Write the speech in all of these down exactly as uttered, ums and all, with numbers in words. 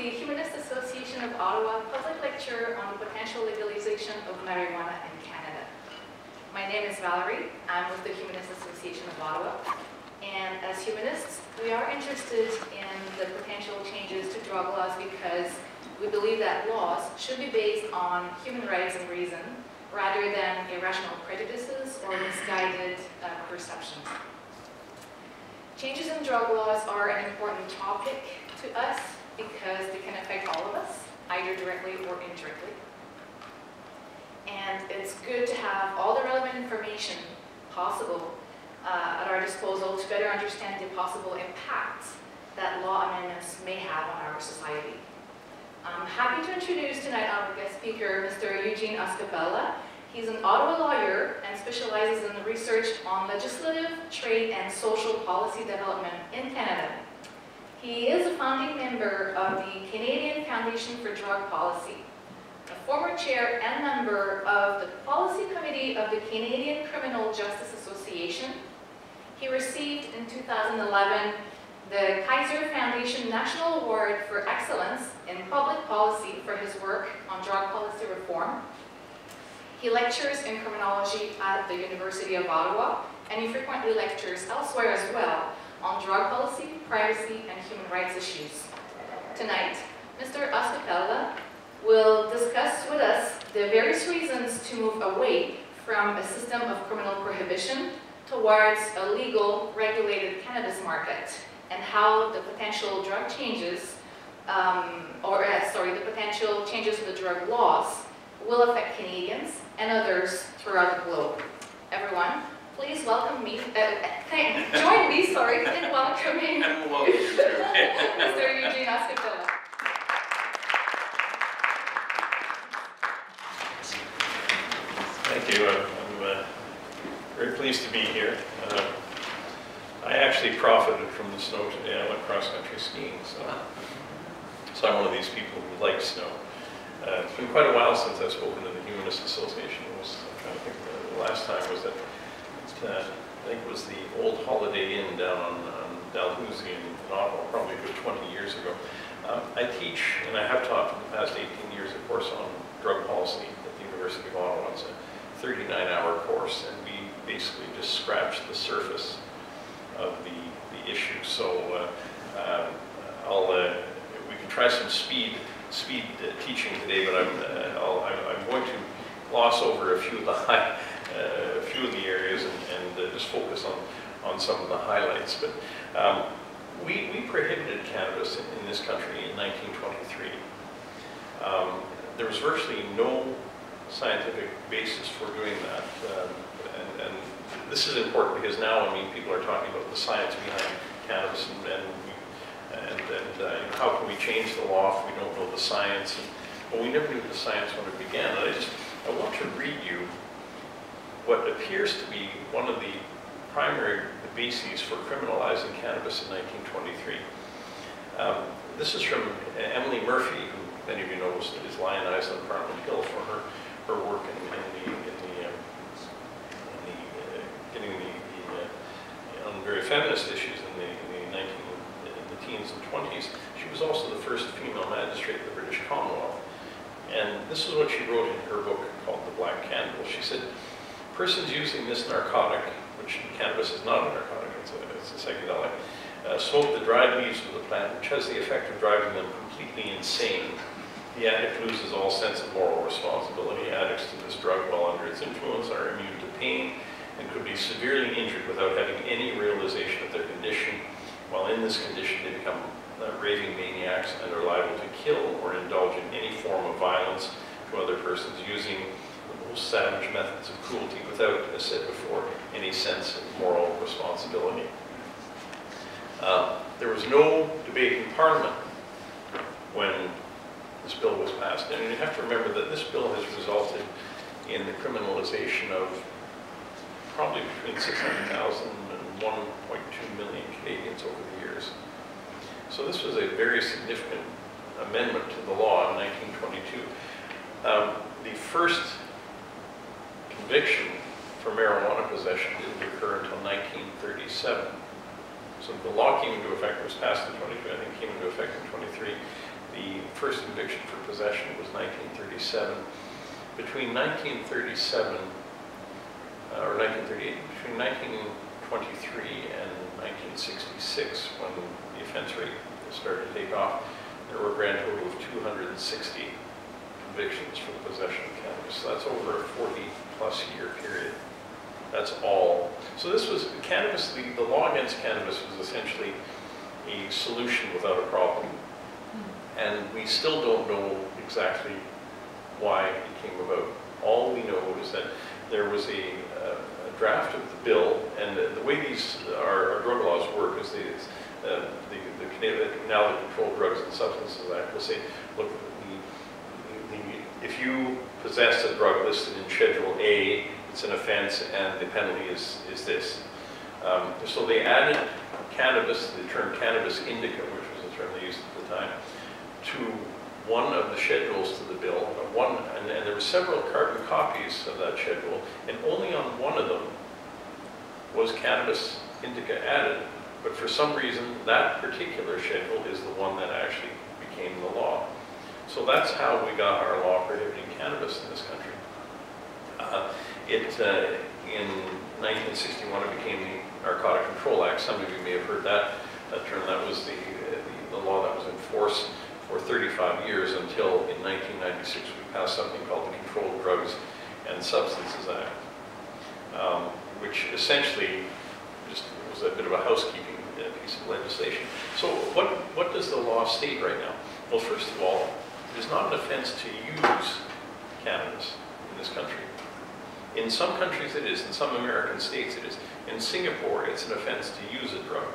the Humanist Association of Ottawa public lecture on the potential legalization of marijuana in Canada. My name is Valerie. I'm with the Humanist Association of Ottawa. And as humanists, we are interested in the potential changes to drug laws because we believe that laws should be based on human rights and reason rather than irrational prejudices or misguided uh, perceptions. Changes in drug laws are an important topic to us because they can affect all of us, either directly or indirectly. And it's good to have all the relevant information possible uh, at our disposal to better understand the possible impacts that law amendments may have on our society. I'm happy to introduce tonight our guest speaker, Mister Eugene Oscapella. He's an Ottawa lawyer and specializes in research on legislative, trade, and social policy development in Canada. He is a founding member of the Canadian Foundation for Drug Policy, a former chair and member of the Policy Committee of the Canadian Criminal Justice Association. He received in two thousand eleven the Kaiser Foundation National Award for Excellence in Public Policy for his work on drug policy reform. He lectures in criminology at the University of Ottawa, and he frequently lectures elsewhere as well on drug policy, privacy, and human rights issues. Tonight, Mister Oscapella will discuss with us the various reasons to move away from a system of criminal prohibition towards a legal, regulated cannabis market, and how the potential drug changes, um, or uh, sorry, the potential changes to the drug laws will affect Canadians and others throughout the globe. Everyone, please welcome me, uh, join me, sorry, in welcoming Mister Eugene Oscapella. Thank you. I'm, I'm uh, very pleased to be here. Uh, I actually profited from the snow today. I went cross-country skiing, so, so I'm one of these people who like snow. Uh, it's been quite a while since I've spoken to the Humanist Association. It was, I'm trying to think, the last time was at, uh, I think it was the old Holiday Inn down on, on Dalhousie in Ottawa, probably a good twenty years ago. Um, I teach, and I have taught for the past eighteen years, a course on drug policy at the University of Ottawa. It's a thirty-nine hour course, and we basically just scratched the surface of the, the issue. So uh, uh, I'll, uh, we can try some speed speed uh, teaching today, but I'm, uh, I'll, I'm, I'm going to gloss over a few of the high, uh, a few of the areas and, and uh, just focus on, on some of the highlights. But um, we, we prohibited cannabis in, in this country in nineteen twenty-three. Um, there was virtually no scientific basis for doing that. Um, and, and this is important because now, I mean, people are talking about the science behind cannabis and, and And, and uh, you know, how can we change the law if we don't know the science? And, well, we never knew the science when it began. And I just, I want to read you what appears to be one of the primary bases for criminalizing cannabis in nineteen twenty-three. Um, this is from Emily Murphy, who many of you know is, is lionized on Parliament Hill for her, her work in, in the, in the, um, in the uh, getting the, the uh, on very feminist issues in the, in the nineteen teens and twenties. She was also the first female magistrate of the British Commonwealth. And this is what she wrote in her book called The Black Candle. She said, persons using this narcotic, which cannabis is not a narcotic, it's a, it's a psychedelic, uh, smoke the dried leaves of the plant, which has the effect of driving them completely insane. The addict loses all sense of moral responsibility. Addicts to this drug while under its influence are immune to pain and could be severely injured without having any realization of their condition. While in this condition, they become uh, raving maniacs and are liable to kill or indulge in any form of violence to other persons using the most savage methods of cruelty without, as said before, any sense of moral responsibility. Uh, there was no debate in Parliament when this bill was passed. And you have to remember that this bill has resulted in the criminalization of probably between six hundred thousand and one point two million Canadians over the years. So this was a very significant amendment to the law in nineteen twenty-two. Um, the first conviction for marijuana possession didn't occur until nineteen thirty-seven. So the law came into effect, it was passed in twenty-two, I think came into effect in twenty-three. The first conviction for possession was nineteen thirty-seven. Between nineteen thirty-seven, uh, or nineteen thirty-eight, between nineteen twenty-three and nineteen sixty-six, when the offense rate started to take off, there were a grand total of two hundred sixty convictions for the possession of cannabis. So that's over a forty plus year period. That's all. So this was, cannabis, the, the law against cannabis was essentially a solution without a problem. And we still don't know exactly why it came about. All we know is that there was a, uh, a draft of the bill, and the, the way these, our, our drug laws work is they, uh, the, the Canadian, now the Controlled Drugs and Substances Act will say, look, the, the, if you possess a drug listed in Schedule A, it's an offense, and the penalty is, is this. Um, so they added cannabis, the term cannabis indica, which was the term they used at the time, to one of the schedules to the bill, one, and, and there were several carbon copies of that schedule, and only on one of them was cannabis indica added. But for some reason, that particular schedule is the one that actually became the law. So that's how we got our law prohibiting cannabis in this country. Uh, it, uh, in nineteen sixty-one, it became the Narcotic Control Act. Some of you may have heard that, that term. That was the, the, the law that was in force for thirty-five years until in nineteen ninety-six we passed something called the Controlled Drugs and Substances Act, um, which essentially just was a bit of a housekeeping piece of legislation. So what, what does the law state right now? Well, first of all, it is not an offense to use cannabis in this country. In some countries it is, in some American states it is. In Singapore, it's an offense to use a drug.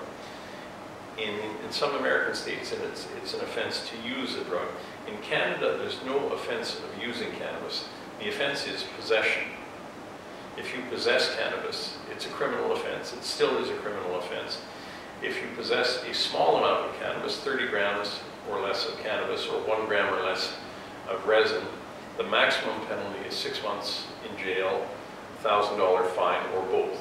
In, in some American states, and it's, it's an offense to use a drug. In Canada, there's no offense of using cannabis. The offense is possession. If you possess cannabis, it's a criminal offense. It still is a criminal offense. If you possess a small amount of cannabis, thirty grams or less of cannabis, or one gram or less of resin, the maximum penalty is six months in jail, one thousand dollar fine, or both.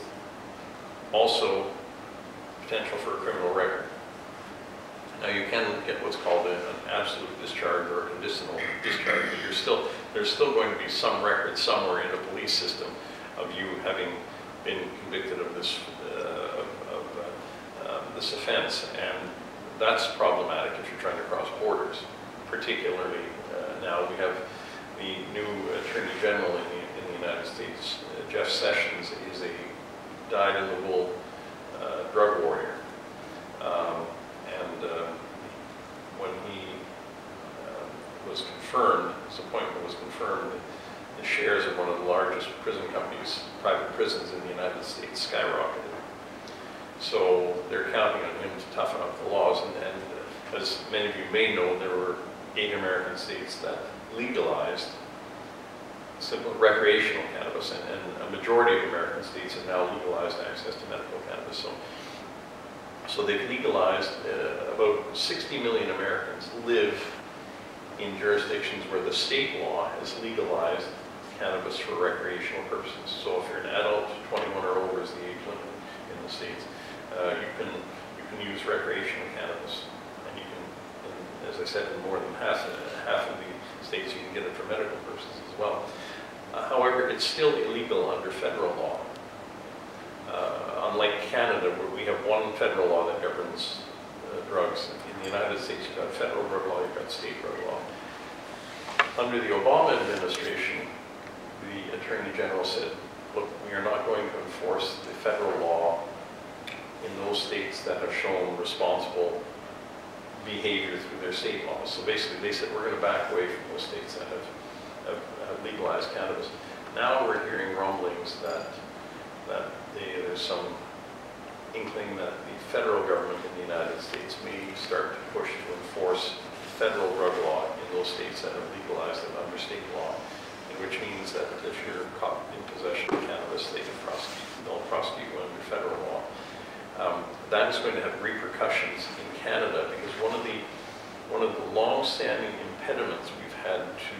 Also, potential for a criminal record. Now you can get what's called an absolute discharge or a conditional discharge, but you're still, there's still going to be some record somewhere in the police system of you having been convicted of this, uh, of, of uh, uh, this offense, and that's problematic if you're trying to cross borders. Particularly uh, now we have the new Attorney General in the, in the United States, uh, Jeff Sessions, is a dyed-in-the-wool uh, drug warrior. Um, And uh, when he uh, was confirmed, his appointment was confirmed, the shares of one of the largest prison companies, private prisons in the United States, skyrocketed. So they're counting on him to toughen up the laws. And, and uh, as many of you may know, there were eight American states that legalized simple recreational cannabis, and, and a majority of American states have now legalized access to medical cannabis. So. So they've legalized, uh, about sixty million Americans live in jurisdictions where the state law has legalized cannabis for recreational purposes. So if you're an adult, twenty-one or over is the age limit in the states, uh, you can you can use recreational cannabis, and you can, and as I said, in more than half half of the states you can get it for medical purposes as well. Uh, however, it's still illegal under federal law. Uh, unlike Canada, where we have one federal law that governs uh, drugs. In the United States, you've got federal drug law, you've got state drug law. Under the Obama administration, the Attorney General said, look, we are not going to enforce the federal law in those states that have shown responsible behavior through their state laws. So basically, they said, we're going to back away from those states that have, have, have legalized cannabis. Now we're hearing rumblings that that they, there's some inkling that the federal government in the United States may start to push to enforce federal drug law in those states that have legalized it under state law, which means that if you're caught in possession of cannabis, they can prosecute, they'll prosecute you under federal law. Um, that is going to have repercussions in Canada, because one of the one of the long-standing impediments we've had to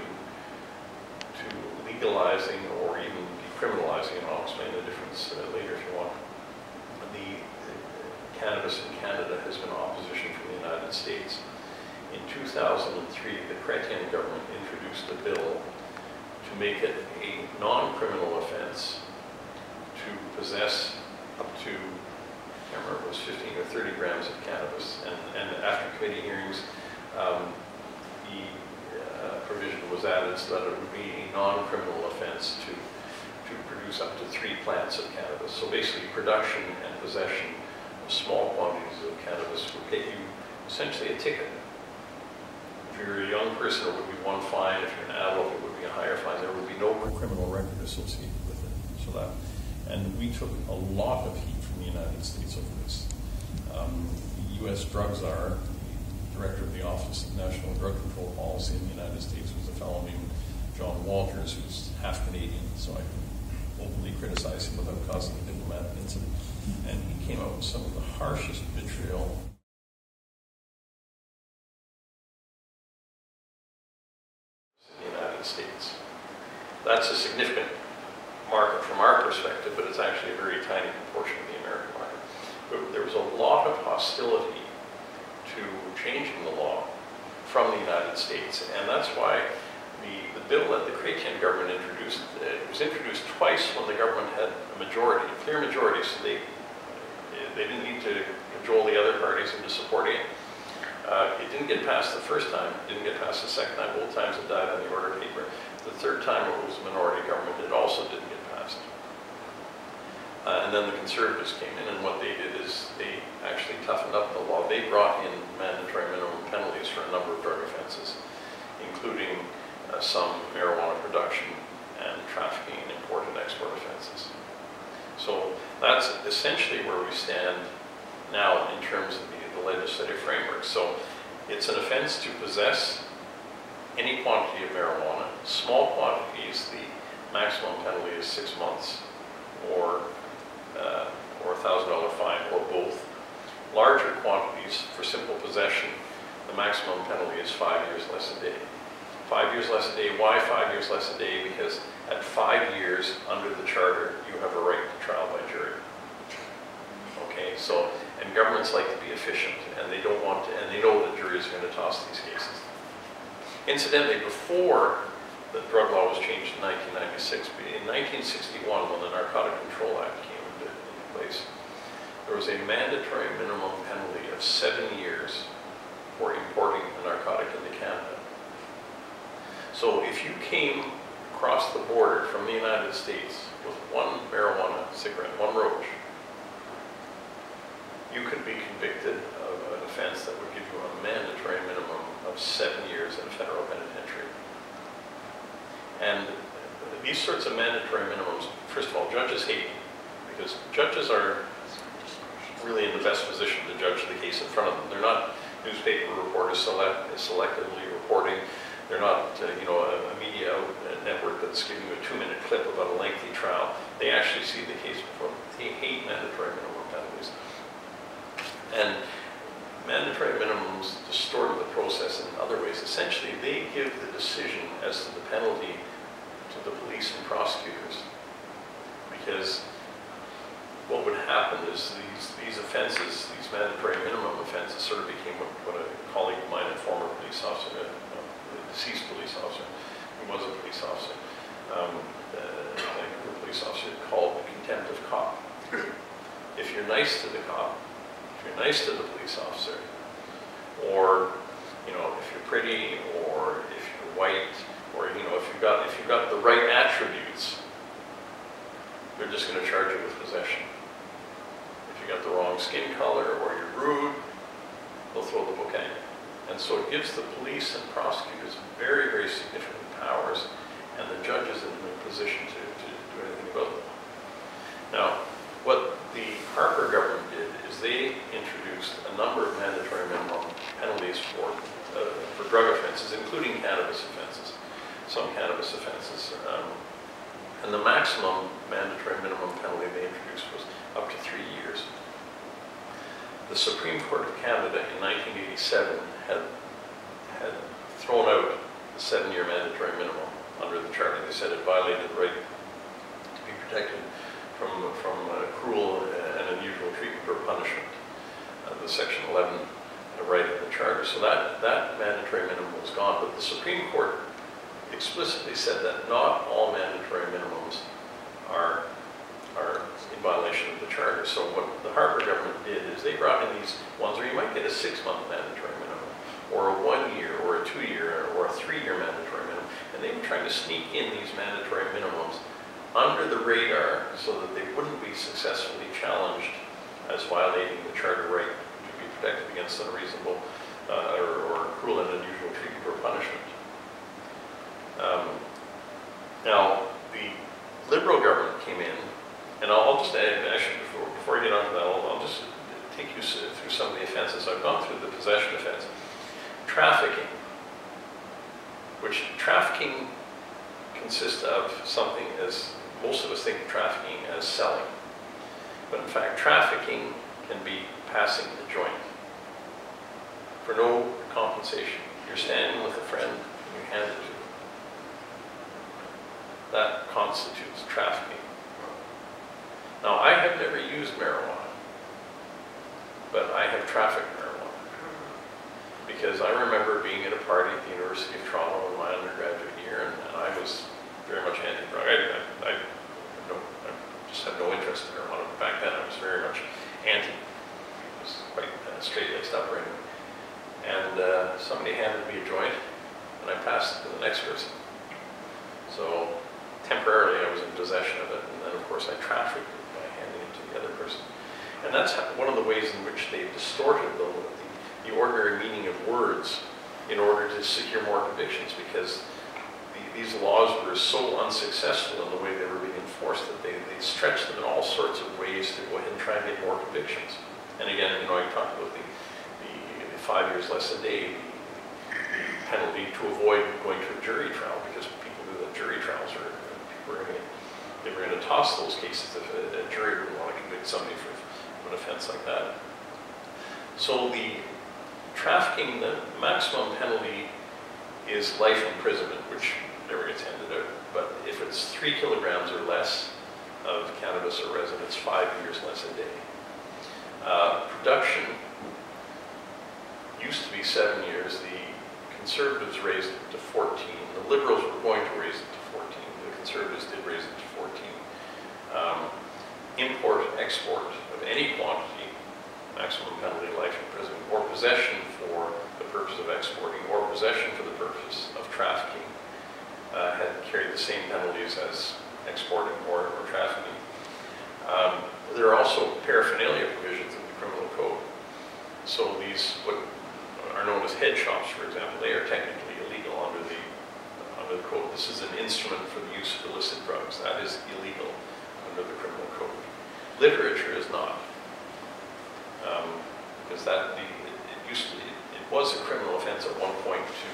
to legalizing or even decriminalizing, and I'll explain the difference uh, later if you want, the, the cannabis in Canada has been opposition from the United States. in two thousand three, the Chrétien government introduced a bill to make it a non-criminal offense to possess up to, I can't remember, it was fifteen or thirty grams of cannabis. And, and after committee hearings, um, the uh, provision was added so that it would be a non-criminal offense to, to produce up to three plants of cannabis. So basically, production and possession of small quantities of cannabis would get you essentially a ticket. If you're a young person, it would be one fine. If you're an adult, it would be a higher fine. There would be no criminal record associated with it. So that, and we took a lot of heat from the United States over this. Um, the U S drug czar, the director of the Office of National Drug Control Policy in the United States, was a fellow named John Walters, who's half Canadian, so I can openly criticize him without causing a diplomatic incident. And he came out with some of the harshest vitriol in the United States. That's a significant market from our perspective, but it's actually a very tiny proportion of the American market. But there was a lot of hostility to changing the law from the United States, and that's why the, the bill that the Chrétien government introduced, uh, it was introduced twice when the government had a majority, a clear majority, so they, they didn't need to cajole the other parties into supporting it. Uh, it didn't get passed the first time, it didn't get passed the second time. Both times it died on the order paper. The third time it was a minority government, it also didn't get passed. Uh, and then the Conservatives came in, and what they did is they actually toughened up the law. They brought in mandatory minimum penalties for a number of drug offenses, including uh, some marijuana production and trafficking and import and export offenses. So that's essentially where we stand now in terms of the, the legislative framework. So it's an offense to possess any quantity of marijuana. Small quantities, the maximum penalty is six months or uh, or a thousand dollar fine, or both. Larger quantities, for simple possession, the maximum penalty is five years less a day. Five years less a day. Why five years less a day? Because at five years under the charter, you have a right to trial by jury. Okay, so, and governments like to be efficient, and they don't want to, and they know that juries are going to toss these cases. Incidentally, before the drug law was changed in nineteen ninety-six, in nineteen sixty-one, when the Narcotic Control Act came into, into place, there was a mandatory minimum penalty of seven years for importing a narcotic into Canada. So if you came across the border from the United States with one marijuana cigarette, one roach, you could be convicted of an offense that would give you a mandatory minimum of seven years in a federal penitentiary. And these sorts of mandatory minimums, first of all, judges hate, because judges are really in the best position to judge the case in front of them. They're not newspaper reporters select, selectively reporting. They're not, uh, you know, a, a media network that's giving you a two-minute clip about a lengthy trial. They actually see the case before them. They hate mandatory minimum penalties. And mandatory minimums distort the process in other ways. Essentially, they give the decision as to the penalty to the police and prosecutors. Because what would happen is these, these offenses, these mandatory minimum offenses, sort of became what, what a colleague of mine, a former police officer, a deceased police officer, who was a police officer, um, uh, a police officer called the contempt of cop. If you're nice to the cop, if you're nice to the police officer, or you know, if you're pretty, or if you're white, or you know, if you've got if you've got the right attributes, they're just going to charge you with possession. If you got the wrong skin color, or you're rude, they'll throw the book at you. And so it gives the police and prosecutors very, very significant powers, and the judges in a position to, to do anything about them. Now, what the Harper government did is they introduced a number of mandatory minimum penalties for, uh, for drug offenses, including cannabis offenses, some cannabis offenses. Um, and the maximum mandatory minimum penalty they introduced was up to three years. The Supreme Court of Canada in nineteen eighty-seven had, had thrown out the seven-year mandatory minimum under the Charter. They said it violated the right to be protected from, from uh, cruel and unusual treatment or punishment. Uh, the Section eleven right in the charter. So that, that mandatory minimum was gone, but the Supreme Court explicitly said that not all mandatory minimums are, are in violation of the charter. So what the Harper government did is they brought in these ones where you might get a six-month mandatory minimum, or a one-year, or a two-year, or a three-year mandatory minimum, and they were trying to sneak in these mandatory minimums under the radar so that they wouldn't be successfully challenged as violating the charter right to be protected against unreasonable uh, or, or cruel and unusual treatment or punishment. Um, now, the Liberal government came in, and I'll, I'll just add, actually, before, before I get on to that, I'll, I'll just take you through some of the offenses. I've gone through the possession offense. Trafficking, which trafficking consists of something as, most of us think of trafficking as selling. But in fact, trafficking can be passing the joint for no compensation. You're standing with a friend and you hand it to them. That constitutes trafficking. Now, I have never used marijuana, but I have trafficked marijuana. Because I remember being at a party at the University of Toronto in my undergraduate year, and, and I was very much anti-drug. I, I, I, no, I just had no interest in marijuana. Back then, I was very much anti. It was quite uh, straight-laced upbringing. And uh, somebody handed me a joint, and I passed it to the next person. So temporarily, I was in possession of it, and then, of course, I trafficked it by handing it to the other person. And that's one of the ways in which they distorted the, the, the ordinary meaning of words in order to secure more convictions, because the, these laws were so unsuccessful in the way they were being enforced that they, they stretched them in all sorts of ways to go ahead and try and get more convictions. And again, you know, I talked about the, the, the five years less a day, the, the penalty to avoid going to a jury trial, because people knew that jury trials are, people were going to, they were going to toss those cases if a, a jury would want to convict somebody for an offense like that. So the trafficking, the maximum penalty is life imprisonment, which never gets handed out. But if it's three kilograms or less of cannabis or resin, it's five years less a day. Uh, production used to be seven years. The Conservatives raised it to fourteen. The Liberals were going to raise it to fourteen. The Conservatives did raise it to fourteen. Um, import, export of any quantity, maximum penalty, life imprisonment, or possession for the purpose of exporting, or possession for the purpose of trafficking, uh, had carried the same penalties as exporting or, or trafficking. Um, there are also paraphernalia provisions in the criminal code. So these, what are known as head shops, for example, they are technically illegal under the, under the code. This is an instrument for the use of illicit drugs. That is illegal under the criminal code. Literature is not. Um, because that, the, it, it used to, it, it was a criminal offense at one point to,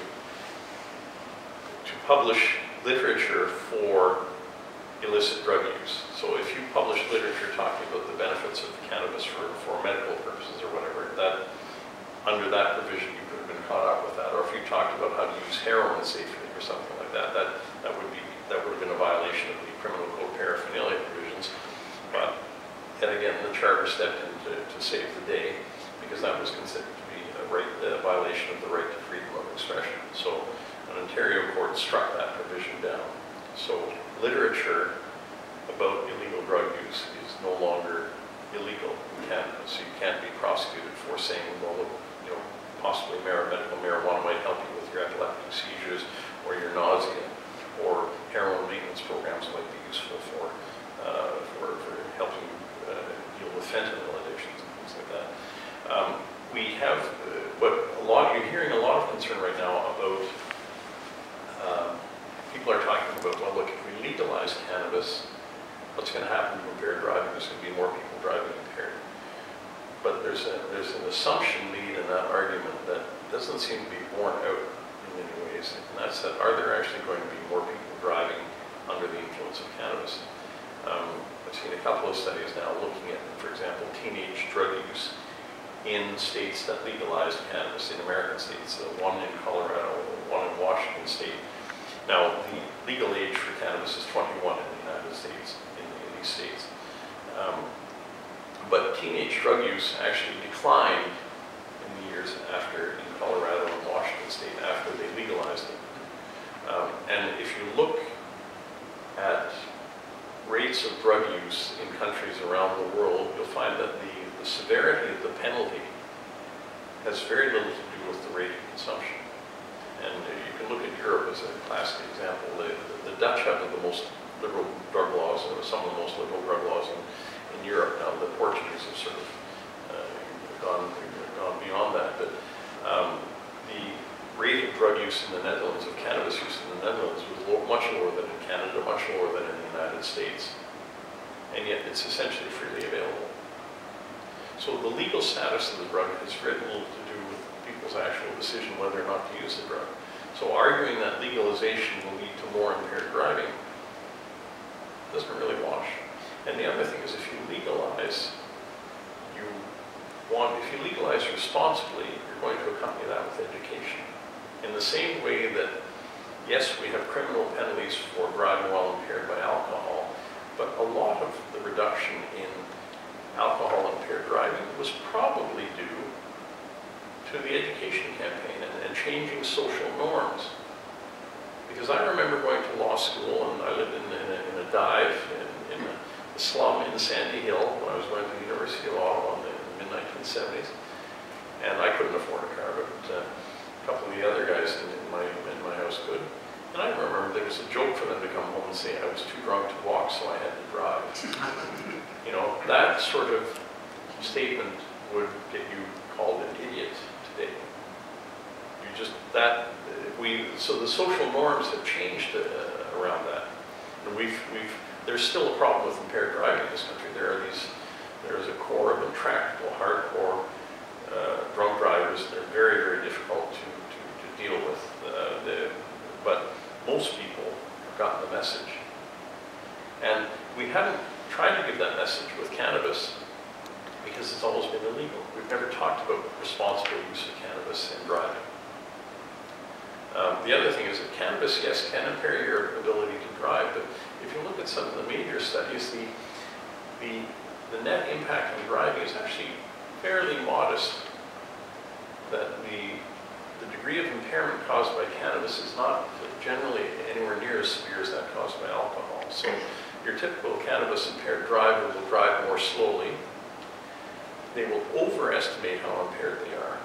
to publish literature for illicit drug use. So if you publish literature talking about the benefits of cannabis for, for medical purposes or whatever, that, under that provision you could have been caught up with that. Or if you talked about how to use heroin safely or something like that, that, that would be, that would have been a violation of the criminal code paraphernalia provisions. But yet again, the charter stepped in to, to save the day, because that was considered to be a, right, a violation of the right to freedom of expression. So an Ontario court struck that provision down. So literature about illegal drug use is no longer illegal in Canada. So you can't be prosecuted for saying, well, you know, possibly medical marijuana might help you with your epileptic seizures or your nausea, or heroin maintenance programs might be useful for, uh, for, for helping uh, deal with fentanyl addictions and things like that. Um, we have, uh, but a lot, you're hearing a lot of concern right now about, um, people are talking about, well, look, if we legalize cannabis, what's going to happen to impaired driving? There's going to be more people driving impaired. But there's, a, there's an assumption made in that argument that doesn't seem to be borne out in many ways, and that's that, are there actually going to be more people driving under the influence of cannabis? Um, I've seen a couple of studies now looking at, for example, teenage drug use in states that legalized cannabis, in American states, uh, one in Colorado, one in Washington State. Now, the legal age for cannabis is twenty-one in the United States, in, in these states. Um, but teenage drug use actually declined in the years after, in Colorado and Washington State, after they legalized it. Um, and if you look at rates of drug use in countries around the world, you'll find that the, the severity of the penalty has very little to do with the rate of consumption. And you can look at Europe as a classic example. The, the Dutch have the most liberal drug laws, or some of the most liberal drug laws in, in Europe. Now, the Portuguese have sort of uh, gone, gone beyond that. But um, the rate of drug use in the Netherlands, of cannabis use in the Netherlands, was low, much lower than in Canada, much lower than in the United States. And yet it's essentially freely available. So the legal status of the drug has very little to do with people's actual decision whether or not to use the drug. So arguing that legalization will lead to more impaired driving doesn't really wash. And the other thing is, if you legalize, you want, if you legalize responsibly, you're going to accompany that with education. In the same way that, yes, we have criminal penalties for driving while impaired by alcohol, but a lot of the reduction in alcohol impaired driving was probably due to the education campaign and, and changing social norms. Because I remember going to law school, and I lived in, in, a, in a dive in, in a, a slum in Sandy Hill when I was going to the University of Ottawa in the mid nineteen seventies. And I couldn't afford a car, but uh, a couple of the other guys in, in, my, in my house could. And I remember there was a joke for them to come home and say I was too drunk to walk, so I had to drive. You know, that sort of statement would get you called an idiot today. You just, that, we, so the social norms have changed uh, around that. And we've, we've, there's still a problem with impaired driving in this country. There are these, there is a core of intractable, hardcore uh, drunk drivers. They're very, very difficult to, to, to deal with. Uh, the, but most people have gotten the message. And we haven't tried to give that message with cannabis because it's almost been illegal. We've never talked about responsible use of cannabis in driving. Um, the other thing is that cannabis, yes, can impair your ability to drive, but if you look at some of the major studies, the, the, the net impact on driving is actually fairly modest. That the, the degree of impairment caused by cannabis is not generally anywhere near as severe as that caused by alcohol. So your typical cannabis impaired driver will drive more slowly. They will overestimate how impaired they are.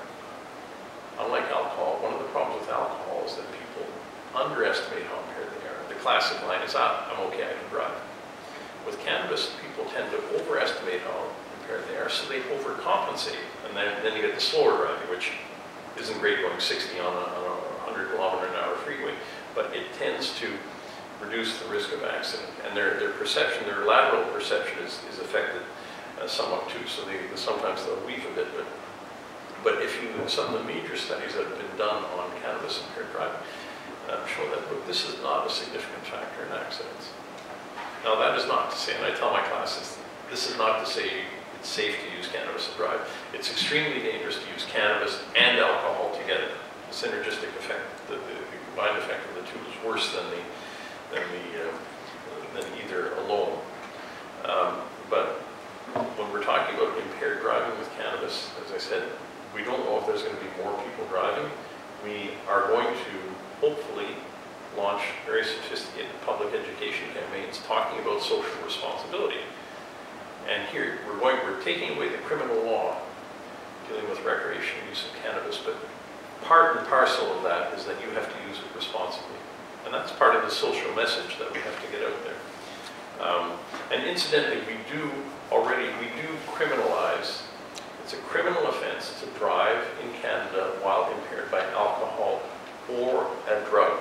Unlike alcohol, one of the problems with alcohol is that people underestimate how impaired they are. The classic line is, ah, I'm okay, I can drive. With cannabis, people tend to overestimate how impaired they are, so they overcompensate. And then, then you get the slower driving, which isn't great going sixty on a, on a one hundred kilometer an hour freeway, but it tends to reduce the risk of accident. And their, their perception, their lateral perception is, is affected uh, somewhat too, so they, sometimes they'll weave a bit. But, but if you, some of the major studies that have been done on cannabis impaired driving uh, show that, look, this is not a significant factor in accidents. Now that is not to say, and I tell my classes, this is not to say it's safe to use cannabis to drive. It's extremely dangerous to use cannabis and alcohol together. The synergistic effect, the, the, the combined effect of the two is worse than the than the uh, than either alone. Um, but when we're talking about impaired driving with cannabis, as I said, we don't know if there's going to be more people driving. We are going to hopefully launch very sophisticated public education campaigns talking about social responsibility. And here we're going, we're taking away the criminal law dealing with recreational use of cannabis, but part and parcel of that is that you have to use it responsibly. And that's part of the social message that we have to get out there. Um, and incidentally, we do already, we do criminalize, it's a criminal offense to drive in Canada while impaired by alcohol or a drug.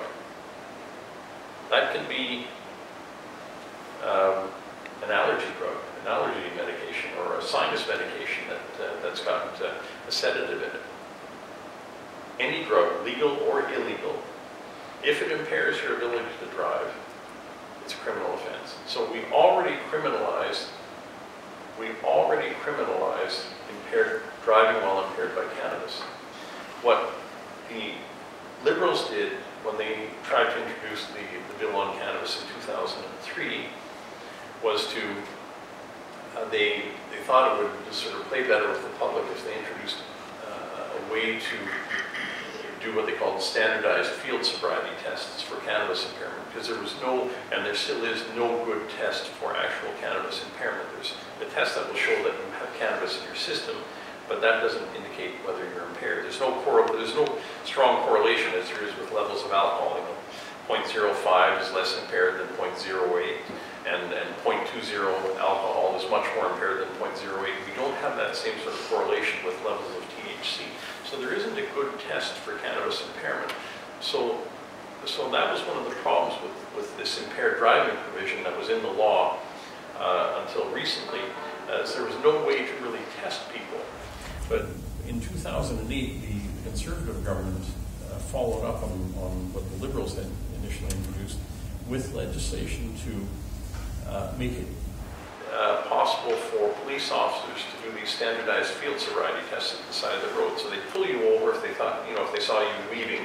That can be um, an allergy drug, an allergy medication, or a sinus medication that, uh, that's got uh, a sedative in it. Any drug, legal or illegal, if it impairs your ability to drive, it's a criminal offense. So we already criminalized, we already criminalized impaired driving while impaired by cannabis. What the Liberals did when they tried to introduce the, the bill on cannabis in two thousand three was to, uh, they, they thought it would just sort of play better with the public if they introduced uh, a way to do what they call standardized field sobriety tests for cannabis impairment, because there was no, and there still is no good test for actual cannabis impairment. There's a test that will show that you have cannabis in your system, but that doesn't indicate whether you're impaired. There's no cor there's no strong correlation as there is with levels of alcohol. You know, zero point zero five is less impaired than zero point zero eight, and, and zero point two zero alcohol is much more impaired than zero point zero eight. We don't have that same sort of correlation with levels of T H C. So there isn't a good test for cannabis impairment. So, so that was one of the problems with, with this impaired driving provision that was in the law uh, until recently, as there was no way to really test people. But in two thousand eight, the Conservative government uh, followed up on, on what the Liberals had initially introduced with legislation to uh, make it uh, possible for police officers to do these standardized field sobriety tests at the side of the road. So they'd pull you over if they thought, you know, if they saw you weaving,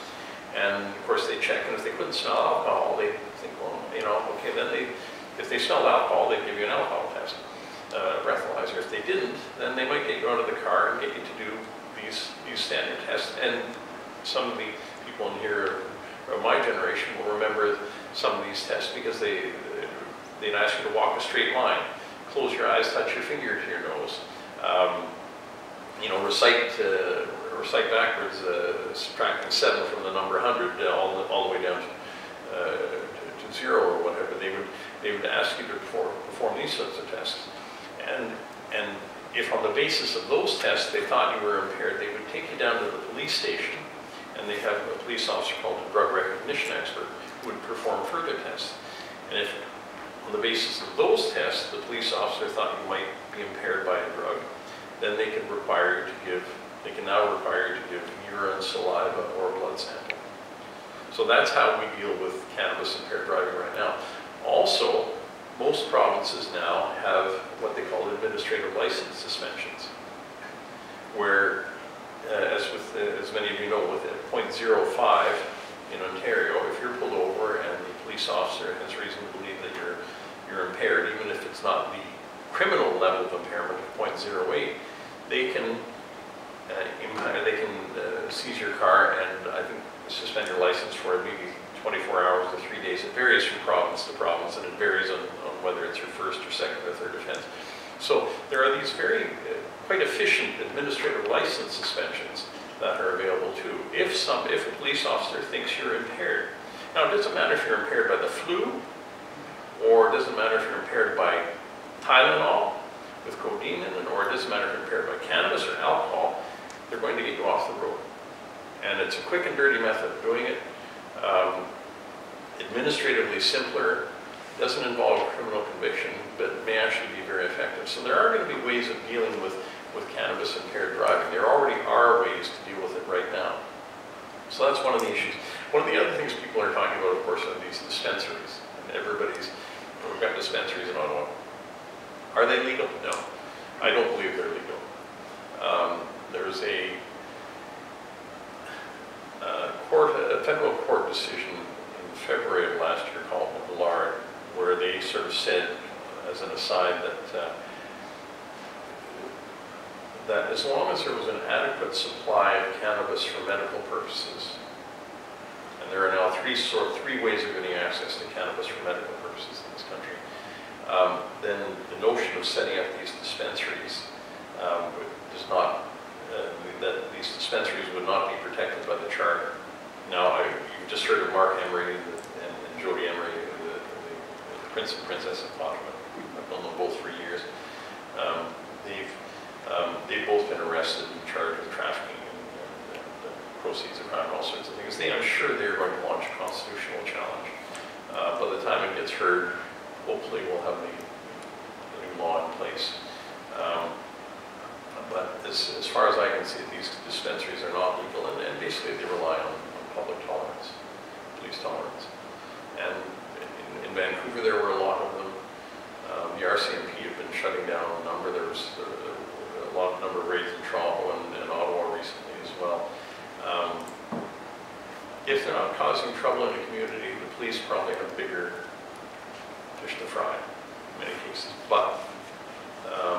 and of course they check, and if they couldn't smell alcohol, they'd think, well, you know, okay, then they, if they smelled alcohol, they'd give you an alcohol test. Uh, breathalyzer. If they didn't, then they might get you out of the car and get you to do these these standard tests. And some of the people in here of my generation will remember some of these tests because they they'd ask you to walk a straight line, close your eyes, touch your finger to your nose, um, you know, recite uh, recite backwards, uh, subtracting seven from the number one hundred uh, all the, all the way down to, uh, to, to zero or whatever. They would they would ask you to perform, perform these sorts of tests. And, and if on the basis of those tests they thought you were impaired, they would take you down to the police station, and they have a police officer called a drug recognition expert who would perform further tests. And if on the basis of those tests the police officer thought you might be impaired by a drug, then they can require you to give, they can now require you to give urine, saliva, or a blood sample. So that's how we deal with cannabis impaired driving right now. Also, most provinces now have what they call administrative license suspensions, where, uh, as with uh, as many of you know, with zero point zero five in Ontario, if you're pulled over and the police officer has reason to believe that you're you're impaired, even if it's not the criminal level of impairment of zero point zero eight, they can uh, they can uh, seize your car and I think suspend your license for maybe twenty-four hours to three days. It varies from province to province, and it varies on, on whether it's your first or second or third offense. So there are these very uh, quite efficient administrative license suspensions that are available too. If some, if a police officer thinks you're impaired, now it doesn't matter if you're impaired by the flu, or it doesn't matter if you're impaired by Tylenol with codeine in it, or it doesn't matter if you're impaired by cannabis or alcohol, they're going to get you off the road. And it's a quick and dirty method of doing it. Um, administratively simpler, doesn't involve a criminal conviction, but may actually be very effective. So there are going to be ways of dealing with, with cannabis impaired driving. There already are ways to deal with it right now. So that's one of the issues. One of the other things people are talking about, of course, are these dispensaries. And everybody's, we've got dispensaries in Ottawa. Are they legal? No. I don't believe they're legal. Um, there's a Uh, court, a federal court decision in February of last year called Millard, where they sort of said, as an aside, that uh, that as long as there was an adequate supply of cannabis for medical purposes, and there are now three sort three ways of getting access to cannabis for medical purposes in this country, um, then the notion of setting up these dispensaries um, does not. Uh, that these dispensaries would not be protected by the charter. Now, I, you've just heard of Mark Emery and, and Jody Emery, the, the, the Prince and Princess of Ottawa. I've known them both for years. Um, they've um, they've both been arrested and charged with trafficking and, and, and uh, proceeds of crime, all sorts of things. They, I'm sure they're going to launch a constitutional challenge. Uh, by the time it gets heard, hopefully we'll have the, the new law in place. Um, But as, as far as I can see, these dispensaries are not legal, and, and basically they rely on, on public tolerance, police tolerance. And in, in Vancouver, there were a lot of them. Um, the R C M P have been shutting down a number. There was a, a lot of number of raids in Toronto and, and Ottawa recently as well. Um, if they're not causing trouble in the community, the police probably have bigger fish to fry in many cases. But um,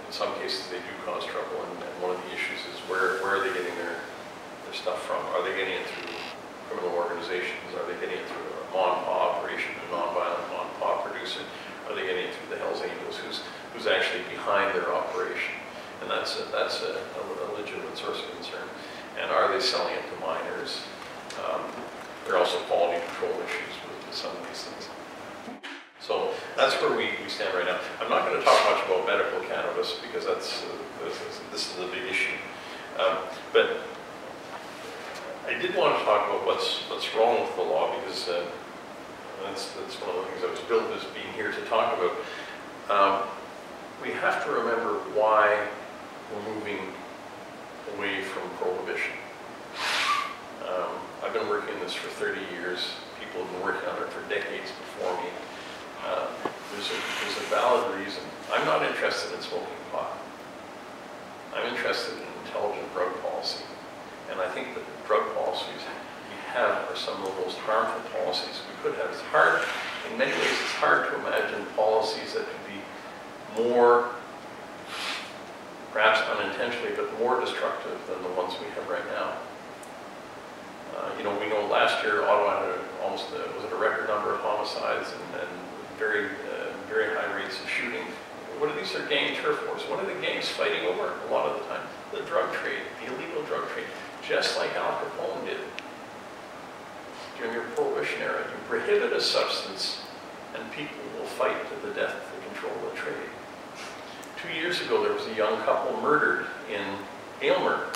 in some cases they do cause trouble, and, and one of the issues is where, where are they getting their, their stuff from? Are they getting it through criminal organizations? Are they getting it through a mom-and-pop operation, a non-violent mom-and-pop producer? Are they getting it through the Hells Angels? Who's, who's actually behind their operation? And that's a, that's a, a legitimate source of concern. And are they selling it to minors? Um, there are also quality control issues with, with some of these things. So that's where we, we stand right now. I'm not going to talk much about medical cannabis because that's uh, this, is, this is a big issue. Um, but I did want to talk about what's what's wrong with the law, because uh, that's that's one of the things I was billed as being here to talk about. Um, we have to remember why we're moving away from prohibition. Um, I've been working in this for thirty years. People have been working on it for decades before me. Uh, there's, a, there's a valid reason. I'm not interested in smoking pot. I'm interested in intelligent drug policy. And I think that the drug policies we have are some of the most harmful policies we could have. It's hard, in many ways, it's hard to imagine policies that could be more, perhaps unintentionally, but more destructive than the ones we have right now. Uh, you know, we know last year Ottawa had a, almost, a, was it a record number of homicides and, and very, uh, very high rates of shooting. What are these? Are gang turf wars. What are the gangs fighting over a lot of the time? The drug trade, the illegal drug trade, just like Al Capone did during your Prohibition era. You prohibit a substance and people will fight to the death to control the trade. Two years ago, there was a young couple murdered in Aylmer.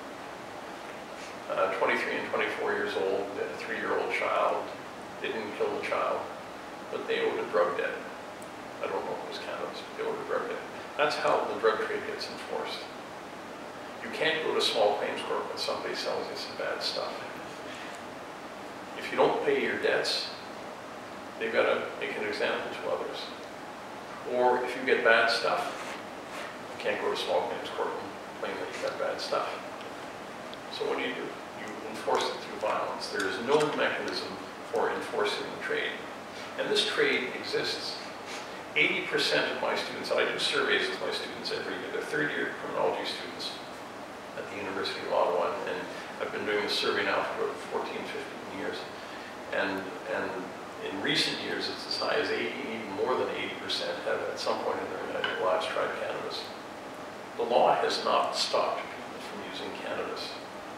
Uh, twenty-three and twenty-four years old, a three-year-old child. They didn't kill the child, but they owed a drug debt. I don't know if it was cannabis, but they owed a drug debt. That's how the drug trade gets enforced. You can't go to small claims court when somebody sells you some bad stuff. If you don't pay your debts, they've got to make an example to others. Or if you get bad stuff, you can't go to small claims court and claim that you got bad stuff. So what do you do? You enforce it through violence. There is no mechanism for enforcing the trade. And this trade exists. eighty percent of my students, I do surveys with my students every year, they're third-year criminology students at the University of Ottawa, and I've been doing this survey now for fourteen, fifteen years. And, and in recent years, it's as high as eighty, even more than eighty percent have at some point in their lives tried cannabis. The law has not stopped people from using cannabis.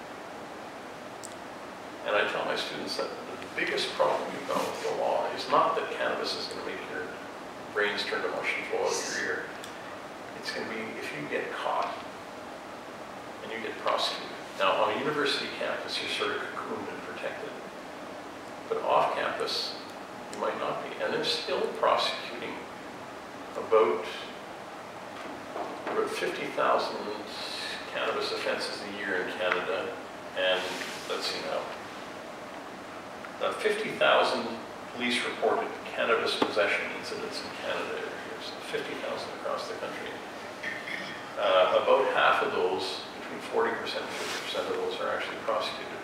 And I tell my students that the biggest problem you've got with the law is not that cannabis is going to make your brains turn to mush and flow out of your ear. It's going to be if you get caught and you get prosecuted. Now, on a university campus, you're sort of cocooned and protected. But off campus, you might not be. And they're still prosecuting about, about fifty thousand cannabis offenses a year in Canada. And let's see now. Uh, fifty thousand police reported cannabis possession incidents in Canada every year, so fifty thousand across the country. Uh, about half of those, between forty percent and fifty percent of those, are actually prosecuted.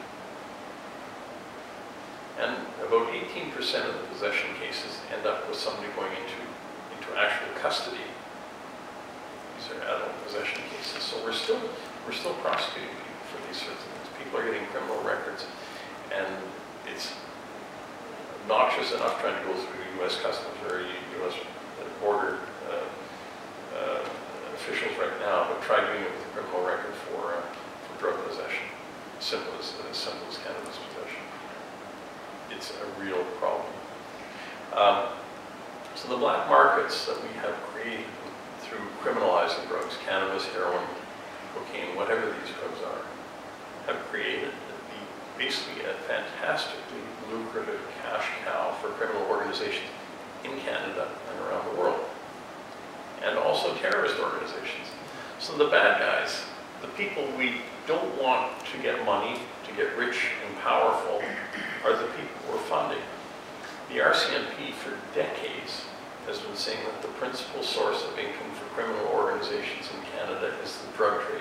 And about eighteen percent of the possession cases end up with somebody going into, into actual custody. These are adult possession cases. So we're still, we're still prosecuting people for these sorts of things. People are getting criminal records, and it's obnoxious enough trying to go through U S Customs or U S border uh, uh, officials right now, but try doing it with a criminal record for, uh, for drug possession. Simple as, as simple as cannabis possession. It's a real problem. Um, so the black markets that we have created through criminalizing drugs, cannabis, heroin, cocaine, whatever these drugs are, have created basically a fantastically lucrative cash cow for criminal organizations in Canada and around the world. And also terrorist organizations. So the bad guys, the people we don't want to get money, to get rich and powerful, are the people we're funding. The R C M P for decades has been saying that the principal source of income for criminal organizations in Canada is the drug trade.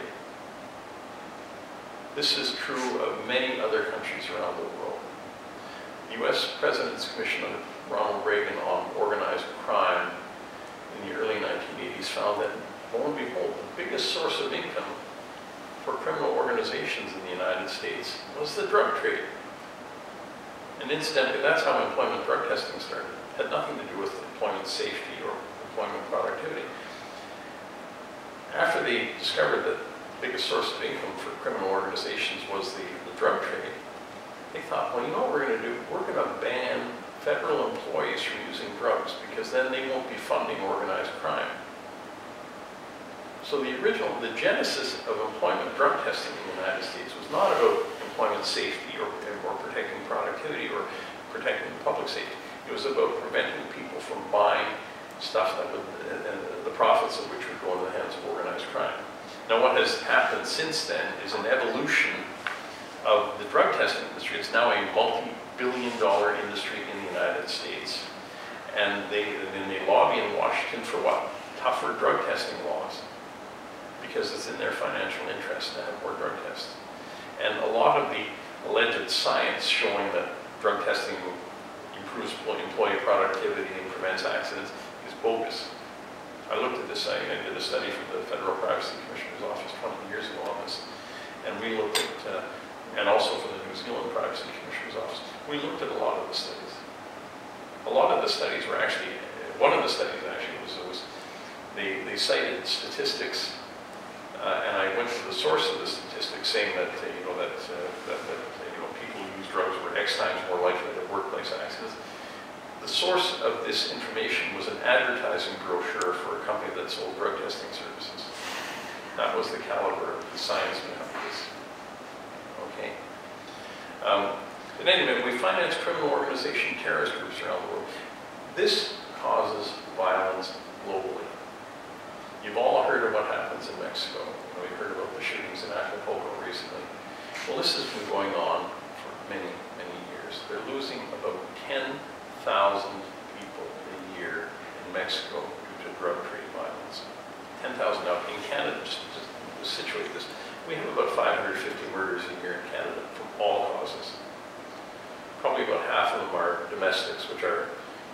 This is true of many other countries around the world. The U S President's Commission under Ronald Reagan on Organized Crime in the early nineteen eighties found that lo and behold, the biggest source of income for criminal organizations in the United States was the drug trade. And incidentally, that's how employment drug testing started. It had nothing to do with employment safety or employment productivity. After they discovered that the biggest source of income for criminal organizations was the, the drug trade, they thought, well, you know what we're going to do? We're going to ban federal employees from using drugs because then they won't be funding organized crime. So the original, the genesis of employment drug testing in the United States was not about employment safety or, or protecting productivity or protecting public safety. It was about preventing people from buying stuff that would, and the profits of which would go into the hands of organized crime. Now what has happened since then is an evolution of the drug testing industry. It's now a multi-billion dollar industry in the United States. And they, and they lobby in Washington for what? Tougher drug testing laws. Because it's in their financial interest to have more drug tests. And a lot of the alleged science showing that drug testing improves employee productivity and prevents accidents is bogus. I looked at this, I, I did a study from the Federal Privacy Commissioner's Office twenty years ago on this, and we looked at, uh, and also from the New Zealand Privacy Commissioner's Office, we looked at a lot of the studies. A lot of the studies were actually, one of the studies actually was, was they, they cited statistics. Uh, and I went to the source of the statistics saying that, uh, you know, that, uh, that, that uh, you know, people who use drugs were X times more likely to have workplace accidents. The source of this information was an advertising brochure for a company that sold drug testing services. That was the caliber of the science behind this. Okay. Um, in any event, we finance criminal organization terrorist groups around the world. This causes violence globally. You've all heard of what happens in Mexico. You know, you've heard about the shootings in Acapulco recently. Well, this has been going on for many, many years. They're losing about ten thousand people a year in Mexico due to drug trade violence. ten thousand now. In Canada, just to, to situate this, we have about five hundred fifty murders a year in Canada from all causes. Probably about half of them are domestics, which are,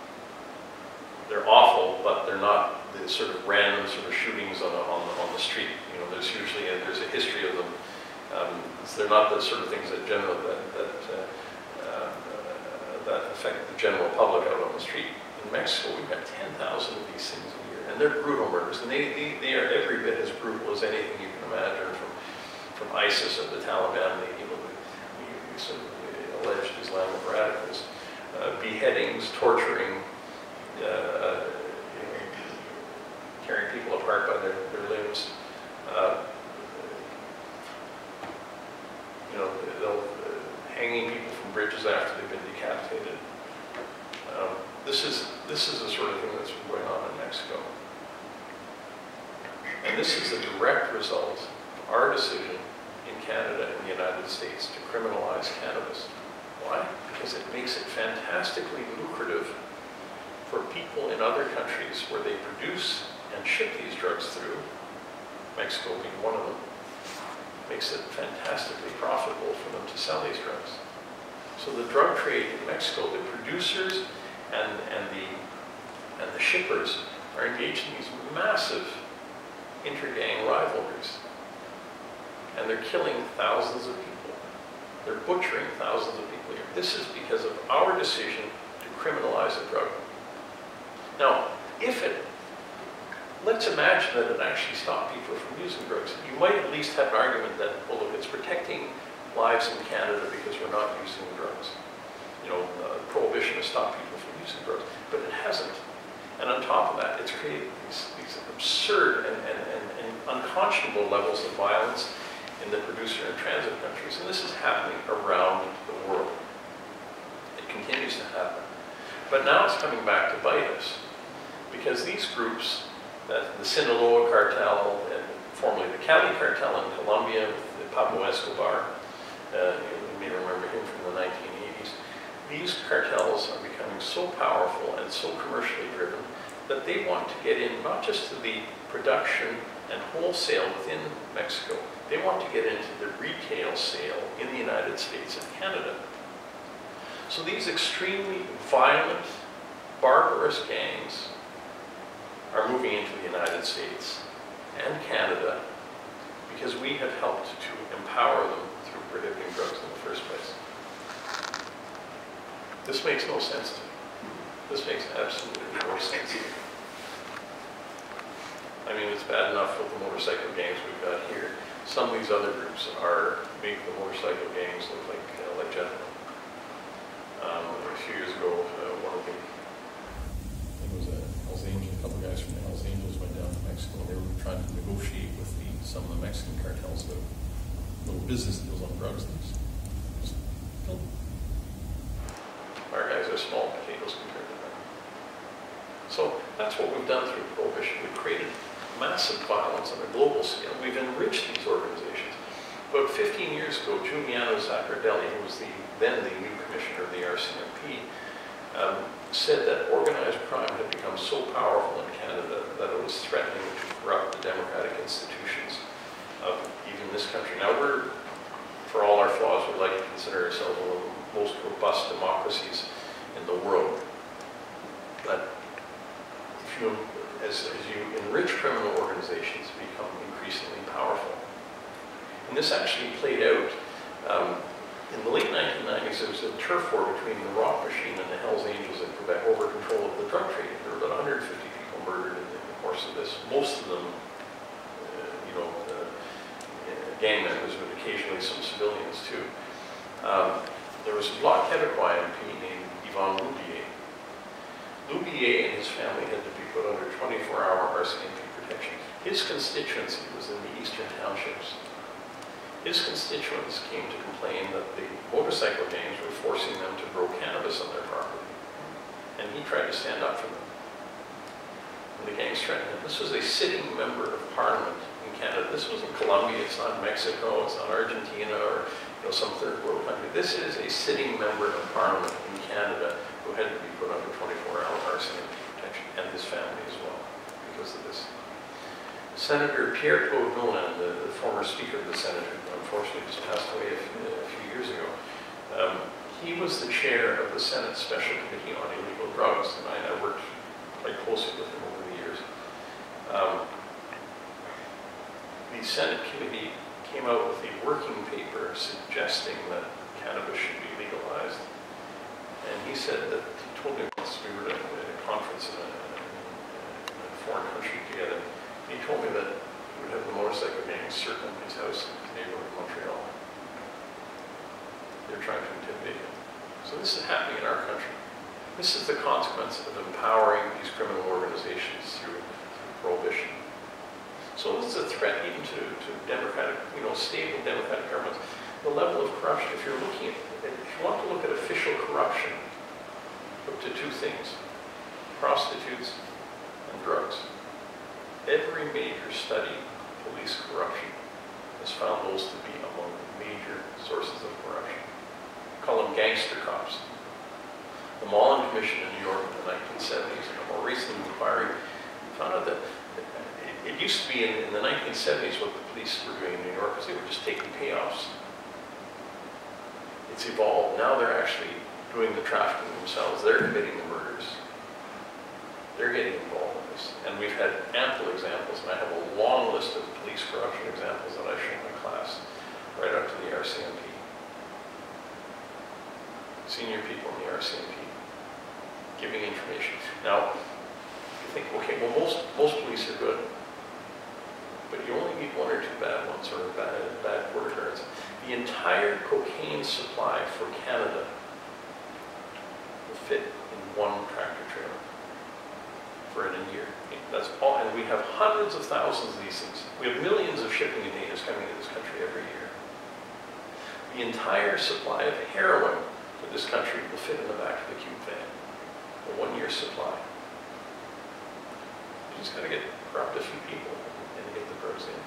they're awful, but they're not the sort of random sort of shootings on, a, on, the, on the street. You know, there's usually a, there's a history of them. Um, they're not the sort of things that general that that, uh, uh, that affect the general public out on the street. In Mexico, we've got ten thousand of these things a year, and they're brutal murders, and they, they they are every bit as brutal as anything you can imagine from from ISIS or the Taliban, the, you know, the, the sort of the alleged Islamic radicals, uh, beheadings, torturing. Uh, tearing people apart by their, their limbs. Uh, you know, they'll, uh, hanging people from bridges after they've been decapitated. Um, this is this is the sort of thing that's been going on in Mexico. And this is a direct result of our decision in Canada and the United States to criminalize cannabis. Why? Because it makes it fantastically lucrative for people in other countries where they produce and ship these drugs through, Mexico being one of them, makes it fantastically profitable for them to sell these drugs. So the drug trade in Mexico, the producers and, and, the, and the shippers are engaged in these massive inter-gang rivalries. And they're killing thousands of people. They're butchering thousands of people here. This is because of our decision to criminalize a drug. Now, if it let's imagine that it actually stopped people from using drugs. You might at least have an argument that, well, look, it's protecting lives in Canada because we're not using drugs. You know, uh, prohibition has stopped people from using drugs, but it hasn't. And on top of that, it's created these, these absurd and, and, and, and unconscionable levels of violence in the producer and transit countries. And this is happening around the world. It continues to happen. But now it's coming back to bite us, because these groups, that the Sinaloa cartel, and formerly the Cali cartel in Colombia with Pablo Escobar, uh, you may remember him from the nineteen eighties, these cartels are becoming so powerful and so commercially driven that they want to get in not just to the production and wholesale within Mexico, they want to get into the retail sale in the United States and Canada. So these extremely violent, barbarous gangs are moving into the United States. and Canada because we have helped to empower them through prohibiting drugs in the first place. This makes no sense to me. This makes absolutely no sense to me. I mean, it's bad enough with the motorcycle gangs we've got here. Some of these other groups are make the motorcycle gangs look like, uh, like gentlemen. Um, a few years ago, uh, one of the, I think it was a Hells Angels, a couple of guys from the Hells Angels went down to Mexico. They were trying to negotiate with the, some of the Mexican cartels about little business deals on drugs. And just killed them. Our guys are small potatoes compared to them. So that's what we've done through prohibition. We've created massive violence on a global scale. We've enriched these organizations. About fifteen years ago, Eugene Oscapella, who was the, then the new commissioner of the R C M P, um, said that organized crime had become so powerful in Canada that it was threatening to corrupt the democratic institutions of even this country. Now we're, for all our flaws, we like to consider ourselves one of the most robust democracies in the world. But if you, as, as you enrich criminal organizations, become increasingly powerful. And this actually played out um, in the late nineteen nineties. There was a turf war between the Rock Machine and the Hells Angels in Quebec over control of the drug trade. There were about one hundred fifty people murdered in the course of this. Most of them, uh, you know, uh, gang members, but occasionally some civilians too. Um, there was a Bloc Québécois M P named Yvon Loubier. Loubier and his family had to be put under twenty-four hour R C M P protection. His constituency was in the eastern townships. His constituents came to complain that the motorcycle gangs were forcing them to grow cannabis on their property. And he tried to stand up for them. And the gangs threatened him. This was a sitting member of parliament in Canada. This wasn't Colombia, it's not Mexico, it's not Argentina or you know, some third world country. This is a sitting member of parliament in Canada who had to be put under twenty-four hour R C M P protection, and his family as well, because of this. Senator Pierre Claude-Nolan, the, the former Speaker of the Senate, who unfortunately just passed away a few, a few years ago, um, he was the chair of the Senate Special Committee on Illegal Drugs, and I, I worked quite closely with him over the years. Um, the Senate committee came out with a working paper suggesting that cannabis should be legalized. And he said that, he told me once we were at a, at a conference in a, in a foreign country together, he told me that he would have the motorcycle gang circling his house in the neighborhood of Montreal. They're trying to intimidate him. So this is happening in our country. This is the consequence of empowering these criminal organizations through, through prohibition. So this is a threat even to, to democratic, you know, stable democratic governments. The level of corruption, if you're looking at, if you want to look at official corruption, look to two things, prostitutes and drugs. Every major study of police corruption has found those to be among the major sources of corruption. We call them gangster cops. The Mullen Commission in New York in the nineteen seventies, and a more recent inquiry, found out that it, it used to be in, in the nineteen seventies what the police were doing in New York was they were just taking payoffs. It's evolved. Now they're actually doing the trafficking themselves. They're committing the murders. They're getting involved in this. And we've had ample examples, and I have a long list of police corruption examples that I show in my class, right up to the R C M P. Senior people in the R C M P giving information. Now, you think, okay, well, most, most police are good, but you only need one or two bad ones or bad, bad border guards. The entire cocaine supply for Canada will fit in one tractor trailer for in a year. That's all, and we have hundreds of thousands of these things. We have millions of shipping containers coming into this country every year. The entire supply of heroin for this country will fit in the back of the cube van. A one-year supply. You just got to get corrupt a few people and get the drugs in.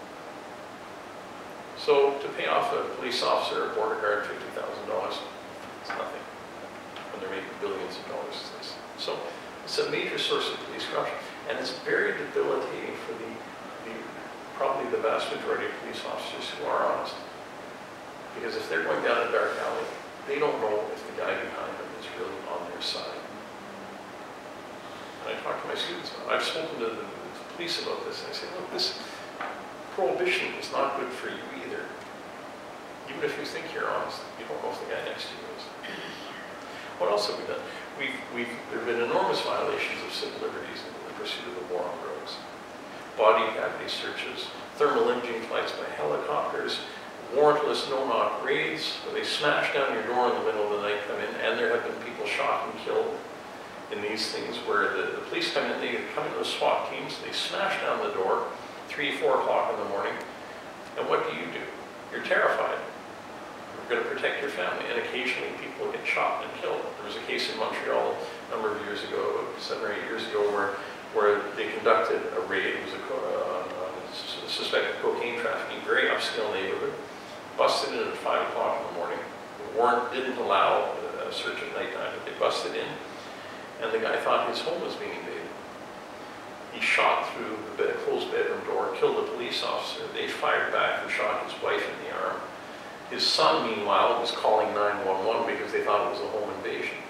So to pay off a police officer or border guard fifty thousand dollars, it's nothing. When they're making billions of dollars. So it's a major source of police corruption, and it's very debilitating for the, the probably the vast majority of police officers who are honest. Because if they're going down a dark alley, they don't know if the guy behind them is really on their side. And I talk to my students about it. I've spoken to the, the police about this. And I say, look, this prohibition is not good for you either. Even if you think you're honest, you don't know if the guy next to you is. What else have we done? We've, we've, there have been enormous violations of civil liberties in the pursuit of the war on drugs. Body cavity searches, thermal imaging flights by helicopters, warrantless no-knock raids, where they smash down your door in the middle of the night, come in, and there have been people shot and killed in these things where the, the police come in, they come in with SWAT teams, they smash down the door, three, four o'clock in the morning, and what do you do? You're terrified. You're going to protect your family, and occasionally people get shot and killed. There was a case in Montreal a number of years ago, seven or eight years ago, where, where they conducted a raid. It was a, uh, a suspected cocaine trafficking, very upscale neighborhood, busted in at five o'clock in the morning. The warrant didn't allow a search at nighttime, but they busted in, and the guy thought his home was being invaded. He shot through the bed, closed bedroom door, killed a police officer. They fired back and shot his wife in the arm. His son, meanwhile, was calling nine one one because they thought it was a home invasion.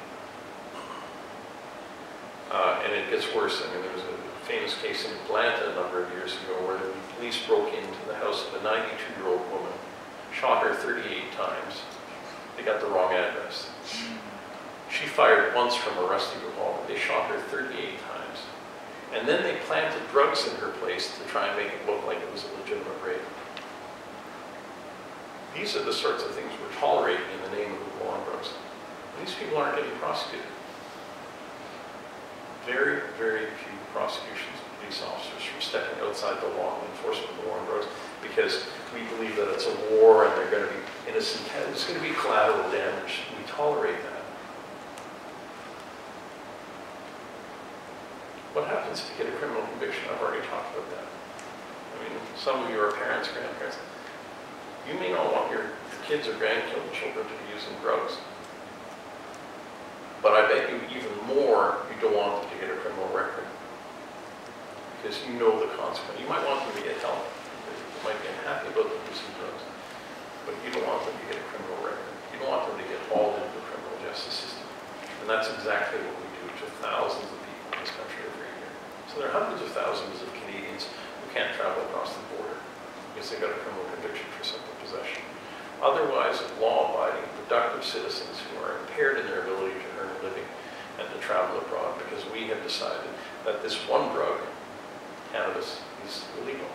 Uh, and it gets worse. I mean, there was a famous case in Atlanta a number of years ago where the police broke into the house of a ninety-two-year-old woman, shot her thirty-eight times. They got the wrong address. She fired once from a rusty revolver. They shot her thirty-eight times. And then they planted drugs in her place to try and make it look like it was a legitimate raid. These are the sorts of things we're tolerating in the name of the war on drugs. And these people aren't getting prosecuted. Very, very few prosecutions of police officers for stepping outside the law and enforcement of the war on drugs because we believe that it's a war and they're going to be innocent. There's going to be collateral damage. We tolerate that. What happens if you get a criminal conviction? I've already talked about that. I mean, some of you are parents, grandparents. You may not want your, your kids or grandchildren to be using drugs. But I bet you even more, you don't want them to get a criminal record. Because you know the consequence. You might want them to get help. You might be unhappy about them using drugs. But you don't want them to get a criminal record. You don't want them to get hauled into the criminal justice system. And that's exactly what we do to thousands of people in this country every year. So there are hundreds of thousands of Canadians who can't travel across the border because they got a criminal conviction for simple possession. Otherwise, law-abiding, productive citizens who are impaired in their ability to earn a living and to travel abroad because we have decided that this one drug, cannabis, is illegal.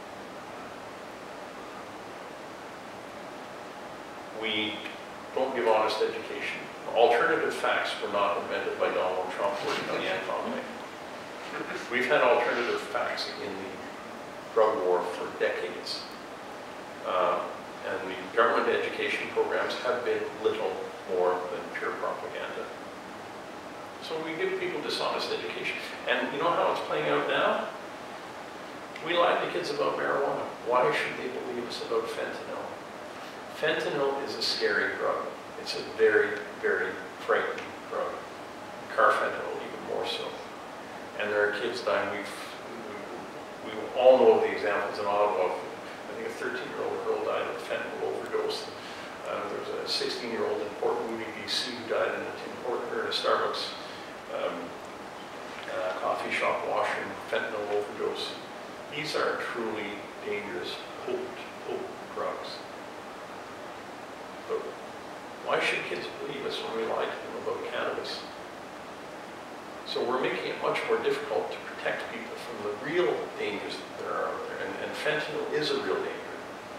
We don't give honest education. Alternative facts were not invented by Donald Trump working on the economy. We've had alternative facts in the drug war for decades. Uh, and the government education programs have been little more than pure propaganda. So we give people dishonest education. And you know how it's playing out now? We lie to kids about marijuana. Why should they believe us about fentanyl? Fentanyl is a scary drug. It's a very, very frightening drug. Carfentanil even more so. And there are kids dying. We've, we, we all know of the examples in Ottawa. I think a thirteen-year-old girl died of a fentanyl overdose. Uh, there was a sixteen-year-old in Port Moody, B C who died in a Tim Hortons or in a Starbucks um, uh, coffee shop washroom, fentanyl overdose. These are truly dangerous, potent, potent drugs. But why should kids believe us when we lie to them about cannabis? So we're making it much more difficult to protect people from the real dangers that are out there. And, and fentanyl is a real danger.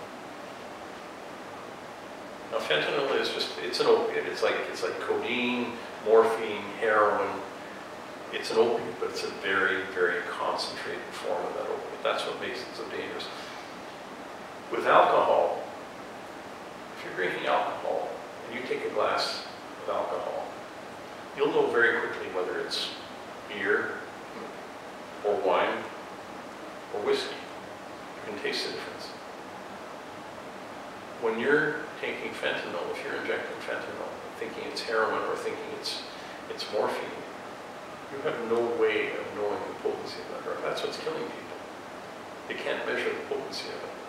Now fentanyl is just, it's an opiate. It's like, it's like codeine, morphine, heroin. It's an opiate, but it's a very, very concentrated form of that opiate. That's what makes it so dangerous. With alcohol, if you're drinking alcohol and you take a glass of alcohol, you'll know very quickly whether it's beer or wine or whiskey. You can taste the difference. When you're taking fentanyl, if you're injecting fentanyl, thinking it's heroin or thinking it's, it's morphine, you have no way of knowing the potency of that drug. That's what's killing people. They can't measure the potency of it.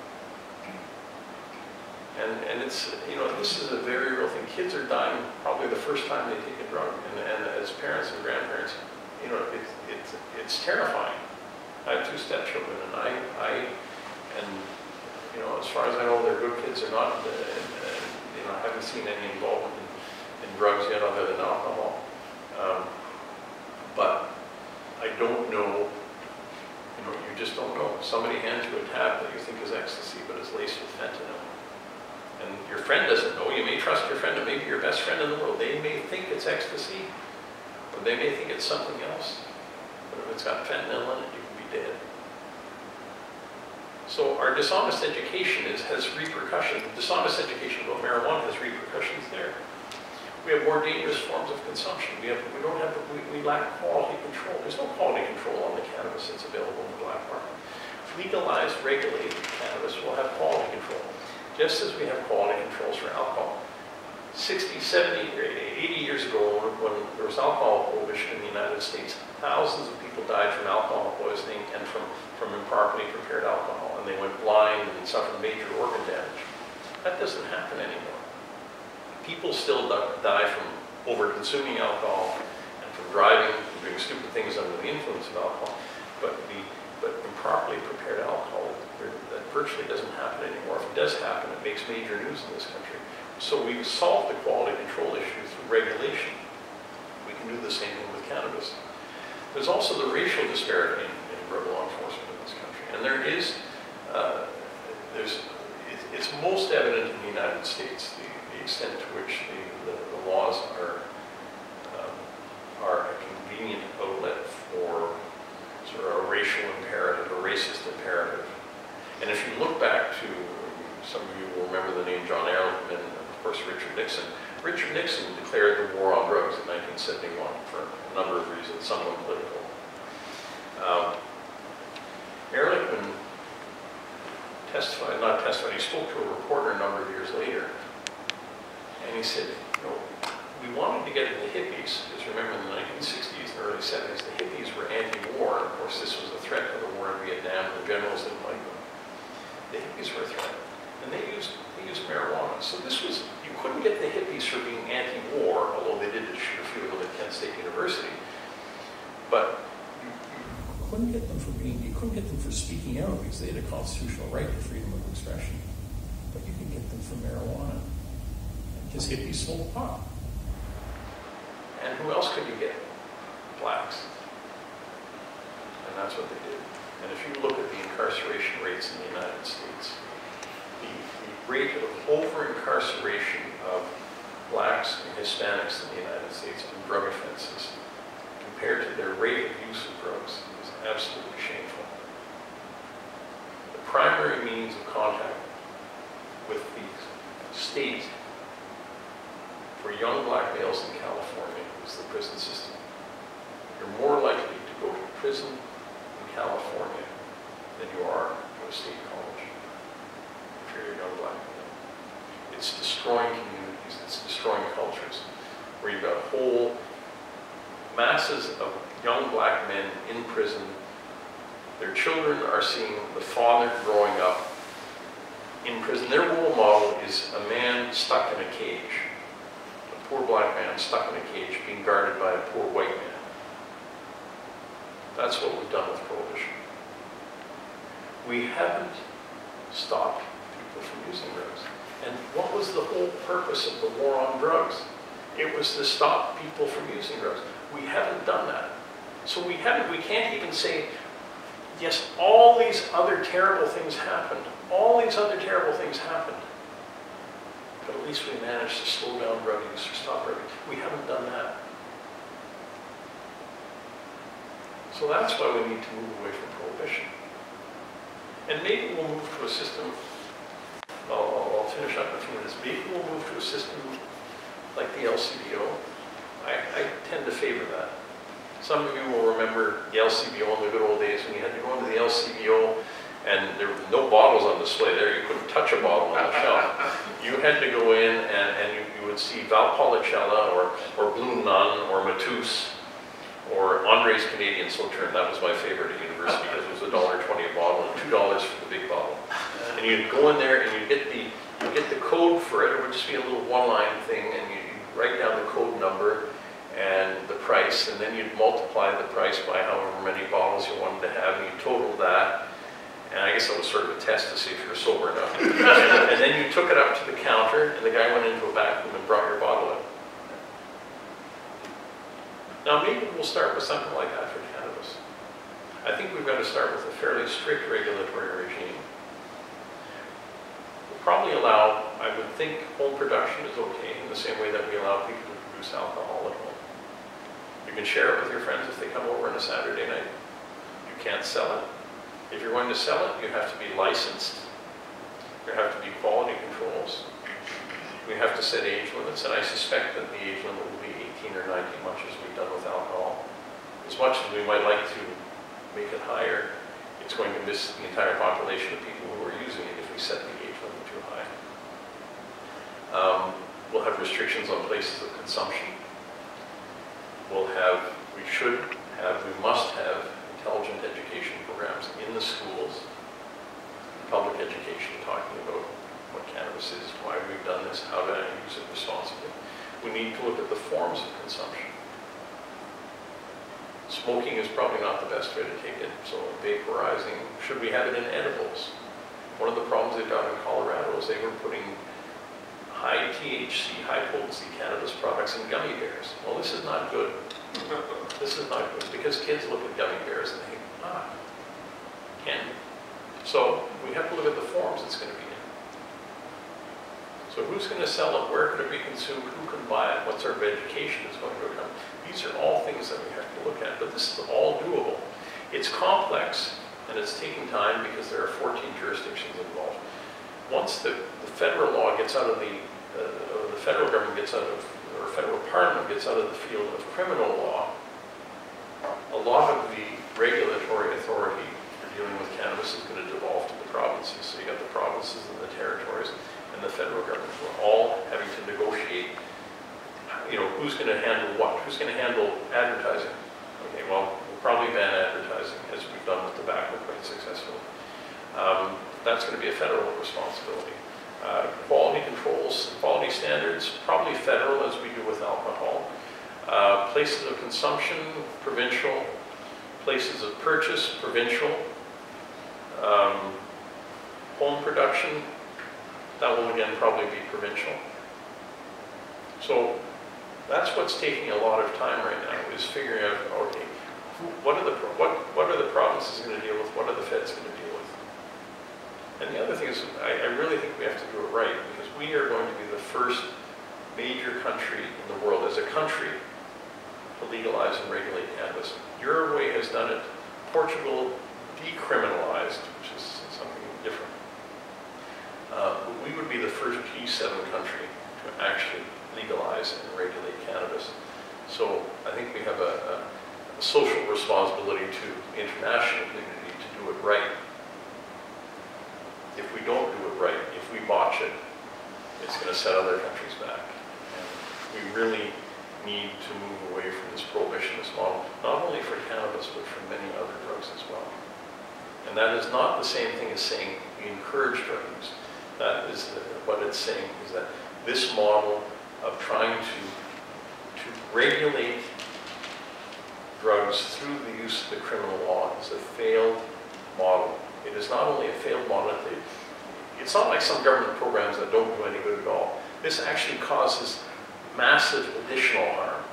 And, and it's, you know, this is a very real thing. Kids are dying probably the first time they take a drug. And, and as parents and grandparents, you know, it's, it's, it's terrifying. I have two stepchildren, and I, I, and you know, as far as I know, they're good kids. They're not, uh, uh, you know, I haven't seen any involvement in, in drugs yet, other than alcohol. Um, but I don't know. You know, you just don't know. Somebody hands you a tab that you think is ecstasy, but it's laced with fentanyl. And your friend doesn't know. You may trust your friend, and maybe your best friend in the world. They may think it's ecstasy, or they may think it's something else. But if it's got fentanyl in it, you can be dead. So our dishonest education is, has repercussions. Dishonest education about marijuana has repercussions there. We have more dangerous forms of consumption. We have, we don't have, we, we lack quality control. There's no quality control on the cannabis that's available in the black market. Legalized, regulated cannabis will have quality control, just as we have quality controls for alcohol. sixty, seventy, eighty years ago, when there was alcohol prohibition in the United States, thousands of people died from alcohol poisoning and from, from improperly prepared alcohol, and they went blind and suffered major organ damage. That doesn't happen anymore. People still die from over-consuming alcohol and from driving, and doing stupid things under the influence of alcohol, but the but improperly prepared alcohol, that virtually doesn't happen anymore. If it does happen, it makes major news in this country. So we've solved the quality control issue through regulation. We can do the same thing with cannabis. There's also the racial disparity in, in drug law enforcement in this country, and there is, uh, there's, it, it's most evident in the United States, the, the extent to which the, the, the laws are, um, are a convenient outlet for sort of a racial imperative, a racist imperative. And if you look back to, some of you will remember the name John L L M and of course Richard Nixon. Richard Nixon declared the war on drugs in nineteen seventy-one for a number of reasons, some of them political. Um, Ehrlichman testified, not testified, he spoke to a reporter a number of years later, and he said, you know, we wanted to get at the hippies, because remember in the nineteen sixties and early seventies, the hippies were anti-war, and of course this was a threat to the war in Vietnam, and the generals didn't like them. The hippies were a threat, and they used, they used marijuana. So this was, you couldn't get the hippies for being anti-war, although they did shoot a few of them at Kent State University, but you, you couldn't get them for being, you couldn't get them for speaking out, because they had a constitutional right to freedom of expression. But you can get them for marijuana, because hippies sold pot. And who else could you get? Blacks. And that's what they did. And if you look at the incarceration rates in the United States, the, the rate of over-incarceration of blacks and Hispanics in the United States on drug offenses compared to their rate of use of drugs is absolutely shameful. The primary means of contact with the state for young black males in California is the prison system. You're more likely to go to prison in California than you are to a state college if you're a young black male. It's destroying communities, it's destroying cultures, where you've got whole masses of young black men in prison. Their children are seeing the father growing up in prison. Their role model is a man stuck in a cage. Poor black man stuck in a cage being guarded by a poor white man. That's what we've done with prohibition. We haven't stopped people from using drugs. And what was the whole purpose of the war on drugs? It was to stop people from using drugs. We haven't done that. So we haven't, we can't even say, yes, all these other terrible things happened. All these other terrible things happened. But at least we managed to slow down drug use or stop drug use. We haven't done that. So that's why we need to move away from prohibition. And maybe we'll move to a system, I'll, I'll finish up in a few minutes, maybe we'll move to a system like the L C B O. I, I tend to favor that. Some of you will remember the L C B O in the good old days when you had to go into the L C B O and there were no bottles on display there. You couldn't touch a bottle on the shelf. You had to go in and, and you, you would see Valpolicella or, or Blue Nun or Matus or Andre's Canadian Sauterne. That was my favorite at university because it was a dollar twenty a bottle and two dollars for the big bottle. And you'd go in there and you'd get the, you'd get the code for it. It would just be a little one-line thing and you write down the code number and the price, and then you'd multiply the price by however many bottles you wanted to have, and you totaled that, and I guess it was sort of a test to see if you're sober enough. and, and then you took it up to the counter, and the guy went into a back room and brought your bottle out. Now maybe we'll start with something like that for cannabis. I think we've got to start with a fairly strict regulatory regime. We'll probably allow, I would think home production is okay in the same way that we allow people to produce alcohol at home. You can share it with your friends if they come over on a Saturday night. You can't sell it. If you're going to sell it, you have to be licensed. There have to be quality controls. We have to set age limits, and I suspect that the age limit will be eighteen or nineteen, much as we've done with alcohol. As much as we might like to make it higher, it's going to miss the entire population of people who are using it if we set the age limit too high. Um, we'll have restrictions on places of consumption. We'll have, we should have, we must have intelligent education programs in the schools, public education, talking about what cannabis is, why we've done this, how to use it responsibly. We need to look at the forms of consumption. Smoking is probably not the best way to take it, so vaporizing, should we have it in edibles? One of the problems they've got in Colorado is they were putting high T H C, high potency cannabis products in gummy bears. Well, this is not good. This is not good because kids look at gummy bears and think, ah, candy. So we have to look at the forms it's going to be in. So who's going to sell it? Where could it be consumed? Who can buy it? What sort of education is going to come? These are all things that we have to look at, but this is all doable. It's complex and it's taking time because there are fourteen jurisdictions involved. Once the, the federal law gets out of the, uh, or the federal government gets out of, or federal parliament gets out of the field of criminal law, a lot of the regulatory authority for dealing with cannabis is going to devolve to the provinces. So you got the provinces and the territories and the federal government who are all having to negotiate, you know, who's going to handle what? Who's going to handle advertising? Okay, well, we'll probably ban advertising as we've done with tobacco quite successfully. Um, that's going to be a federal responsibility. Uh, quality controls, quality standards, probably federal as we do with alcohol. Uh, places of consumption, provincial. Places of purchase, provincial. Um, home production, that will again probably be provincial. So that's what's taking a lot of time right now, is figuring out, okay, who, what are the what what are the provinces going to deal with? What are the feds going to deal with? And the other thing is, I, I really think we have to do it right, because we are going to be the first major country in the world, as a country, to legalize and regulate cannabis. Uruguay has done it. Portugal decriminalized, which is something different. Uh, we would be the first G seven country to actually legalize and regulate cannabis. So I think we have a, a, a social responsibility to the international community to do it right. If we don't do it right, if we botch it, it's going to set other countries back. And we really need to move away from this prohibitionist model, not only for cannabis, but for many other drugs as well. And that is not the same thing as saying we encourage drug use. That is the, what it's saying is that this model of trying to, to regulate drugs through the use of the criminal law is a failed model. It is not only a failed model, it, it's not like some government programs that don't do any good at all. This actually causes massive additional harm.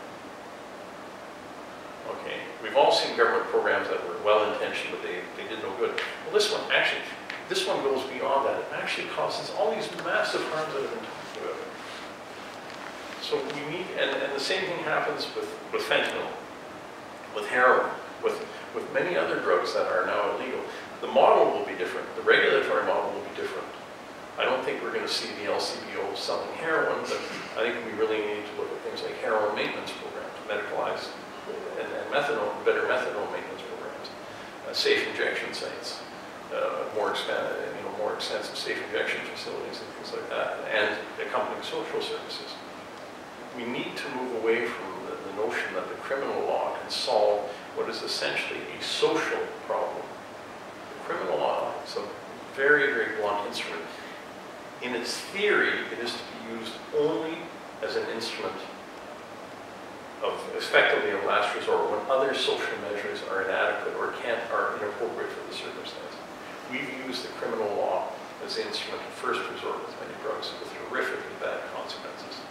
Okay, we've all seen government programs that were well-intentioned, but they, they did no good. Well, this one, actually, this one goes beyond that. It actually causes all these massive harms that have been talked about. So we need, and, and the same thing happens with, with fentanyl, with heroin, with, with many other drugs that are now illegal. The model will be different. The regulatory model will be different. I don't think we're going to see the L C B O selling heroin, but I think we really need to look at things like heroin maintenance programs, medicalized and, and methadone, better methadone maintenance programs, uh, safe injection sites, uh, more expanded, you know, more extensive safe injection facilities and things like that, and accompanying social services. We need to move away from the, the notion that the criminal law can solve what is essentially a social problem. The criminal law is a very, very blunt instrument. In its theory, it is to be used only as an instrument of effectively a last resort when other social measures are inadequate or can't, are inappropriate for the circumstance. We've used the criminal law as the instrument of first resort with many drugs with horrifically bad consequences.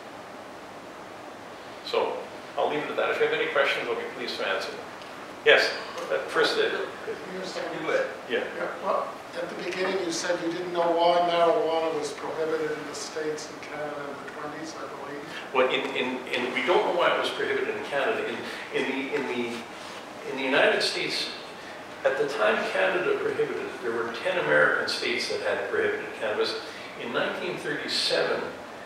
So I'll leave it at that. If you have any questions, I'll be pleased to answer them. Yes, uh, first, uh, You said, do it. Yeah. yeah, well, at the beginning you said you didn't know why marijuana was prohibited in the States and Canada in the twenties, I believe. Well, in, in, in, we don't know why it was prohibited in Canada. In, in, the, in, the, in the United States, at the time Canada prohibited it, there were ten American states that had prohibited cannabis. In nineteen thirty-seven,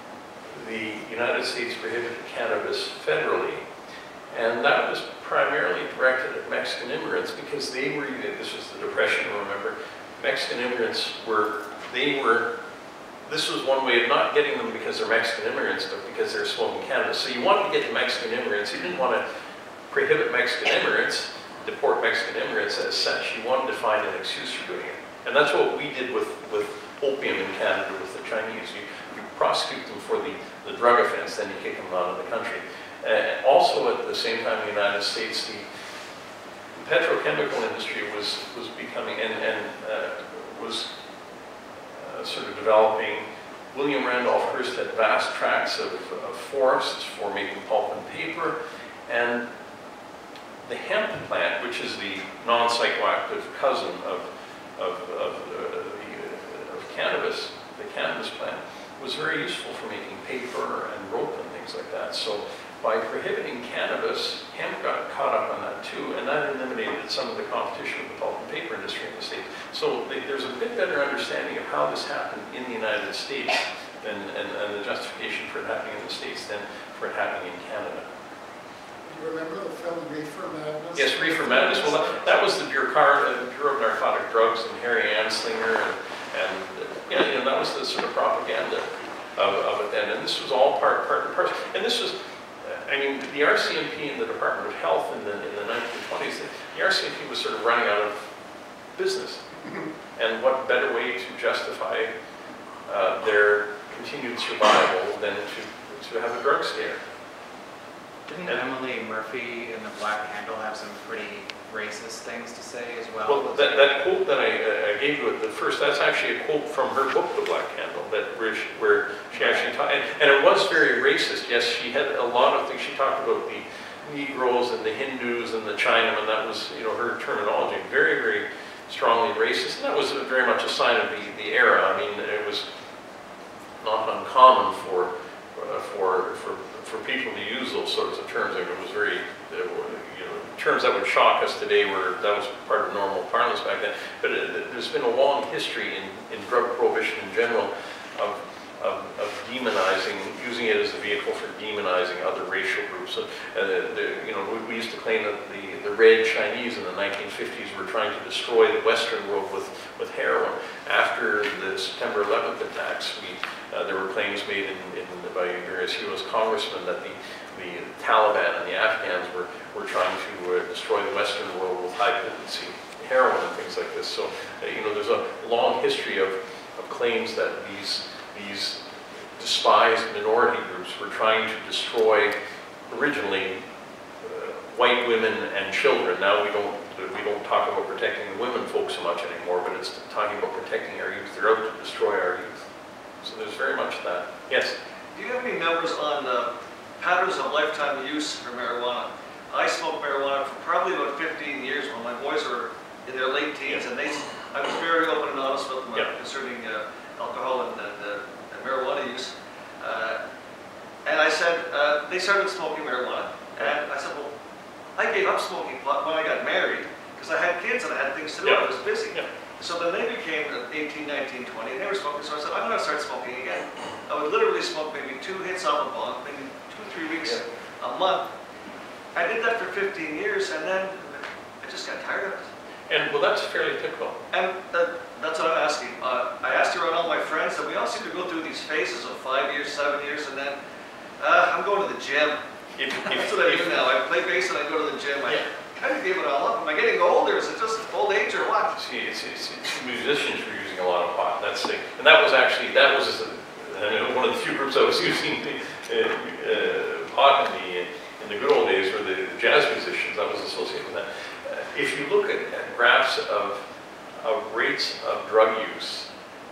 the United States prohibited cannabis federally, and that was primarily directed at Mexican immigrants because they were, this was the Depression, remember, Mexican immigrants were, they were, this was one way of not getting them because they're Mexican immigrants, but because they're smoking cannabis. So you wanted to get the Mexican immigrants, you didn't want to prohibit Mexican immigrants, deport Mexican immigrants as such, you wanted to find an excuse for doing it. And that's what we did with, with opium in Canada with the Chinese. You, you prosecute them for the, the drug offense, then you kick them out of the country. Uh, also, at the same time in the United States, the petrochemical industry was, was becoming, and, and uh, was uh, sort of developing. William Randolph Hearst had vast tracts of, of forests for making pulp and paper, and the hemp plant, which is the non-psychoactive cousin of, of, of, uh, the, of cannabis, the cannabis plant, was very useful for making paper and rope and things like that. So by prohibiting cannabis, hemp got caught up on that too, and that eliminated some of the competition with the pulp and paper industry in the States. So they, there's a bit better understanding of how this happened in the United States and, and, and the justification for it happening in the States than for it happening in Canada. You remember the film Reefer Madness? Yes, Reefer Madness. Well, that, that was the Bureau, uh, Bureau of Narcotic Drugs and Harry Anslinger, and, and uh, yeah, you know, that was the sort of propaganda of, of it then. And this was all part, part and parcel. And this was, I mean, the R C M P and the Department of Health in the, in the nineteen twenties, the R C M P was sort of running out of business. And what better way to justify uh, their continued survival than to, to have a drug scare? Didn't and, Emily Murphy in The Black Candle have some pretty racist things to say as well? Well, that, that quote that I, I gave you at the first, that's actually a quote from her book, The Black Candle, that where she, where she actually talked, and, and it was very racist. Yes, she had a lot of things. She talked about the Negroes and the Hindus and the Chinamen. That was, you know, her terminology, very, very strongly racist. And that was very much a sign of the, the era. I mean, it was not uncommon for, uh, for, for, for people to use those sorts of terms. I mean, it was very, uh, you know, terms that would shock us today were, that was part of normal parlance back then. But it, there's been a long history in, in drug prohibition in general of, of, of demonizing, using it as a vehicle for demonizing other racial groups. So, uh, the, you know, we, we used to claim that the, the red Chinese in the nineteen fifties were trying to destroy the Western world with, with heroin. After the September eleventh attacks, we, uh, there were claims made in, in, by various U S congressmen that the, the Taliban and the Afghans were, were trying to uh, destroy the Western world with high-potency heroin and things like this. So, uh, you know, there's a long history of, of claims that these, these despised minority groups were trying to destroy, originally, uh, white women and children. Now we don't, we don't talk about protecting the women folks so much anymore, but it's talking about protecting our youth. They're out to destroy our youth. So there's very much that. Yes? Do you have any numbers on uh, patterns of lifetime use for marijuana? I smoked marijuana for probably about fifteen years when my boys were in their late teens, and they, I was very open and honest with them yeah. concerning uh, alcohol and, and, uh, and marijuana use. Uh, and I said, uh, they started smoking marijuana, and I said, well, I gave up smoking pot when I got married, because I had kids and I had things to do, yeah. I was busy. Yeah. So then they became eighteen, nineteen, twenty, and they were smoking, so I said, I'm going to start smoking again. I would literally smoke maybe two hits off a bong, maybe two, three weeks yeah. a month. I did that for fifteen years, and then I just got tired of it. And, well, that's fairly typical. And uh, that's what I'm asking. Uh, I asked around all my friends, and we all seem to go through these phases of five years, seven years, and then uh, I'm going to the gym. If, if, that's what I if, do now. I play bass and I go to the gym. I yeah. kind of gave it all up. Am I getting older? Is it just old age or what? See, it's, it's, it's musicians were using a lot of pot. That's the, and that was actually, that was uh, one of the few groups I was using uh, uh, pot in the, in the good old days were the jazz musicians. I was associated with that. Uh, if you look at, at graphs of, of rates of drug use,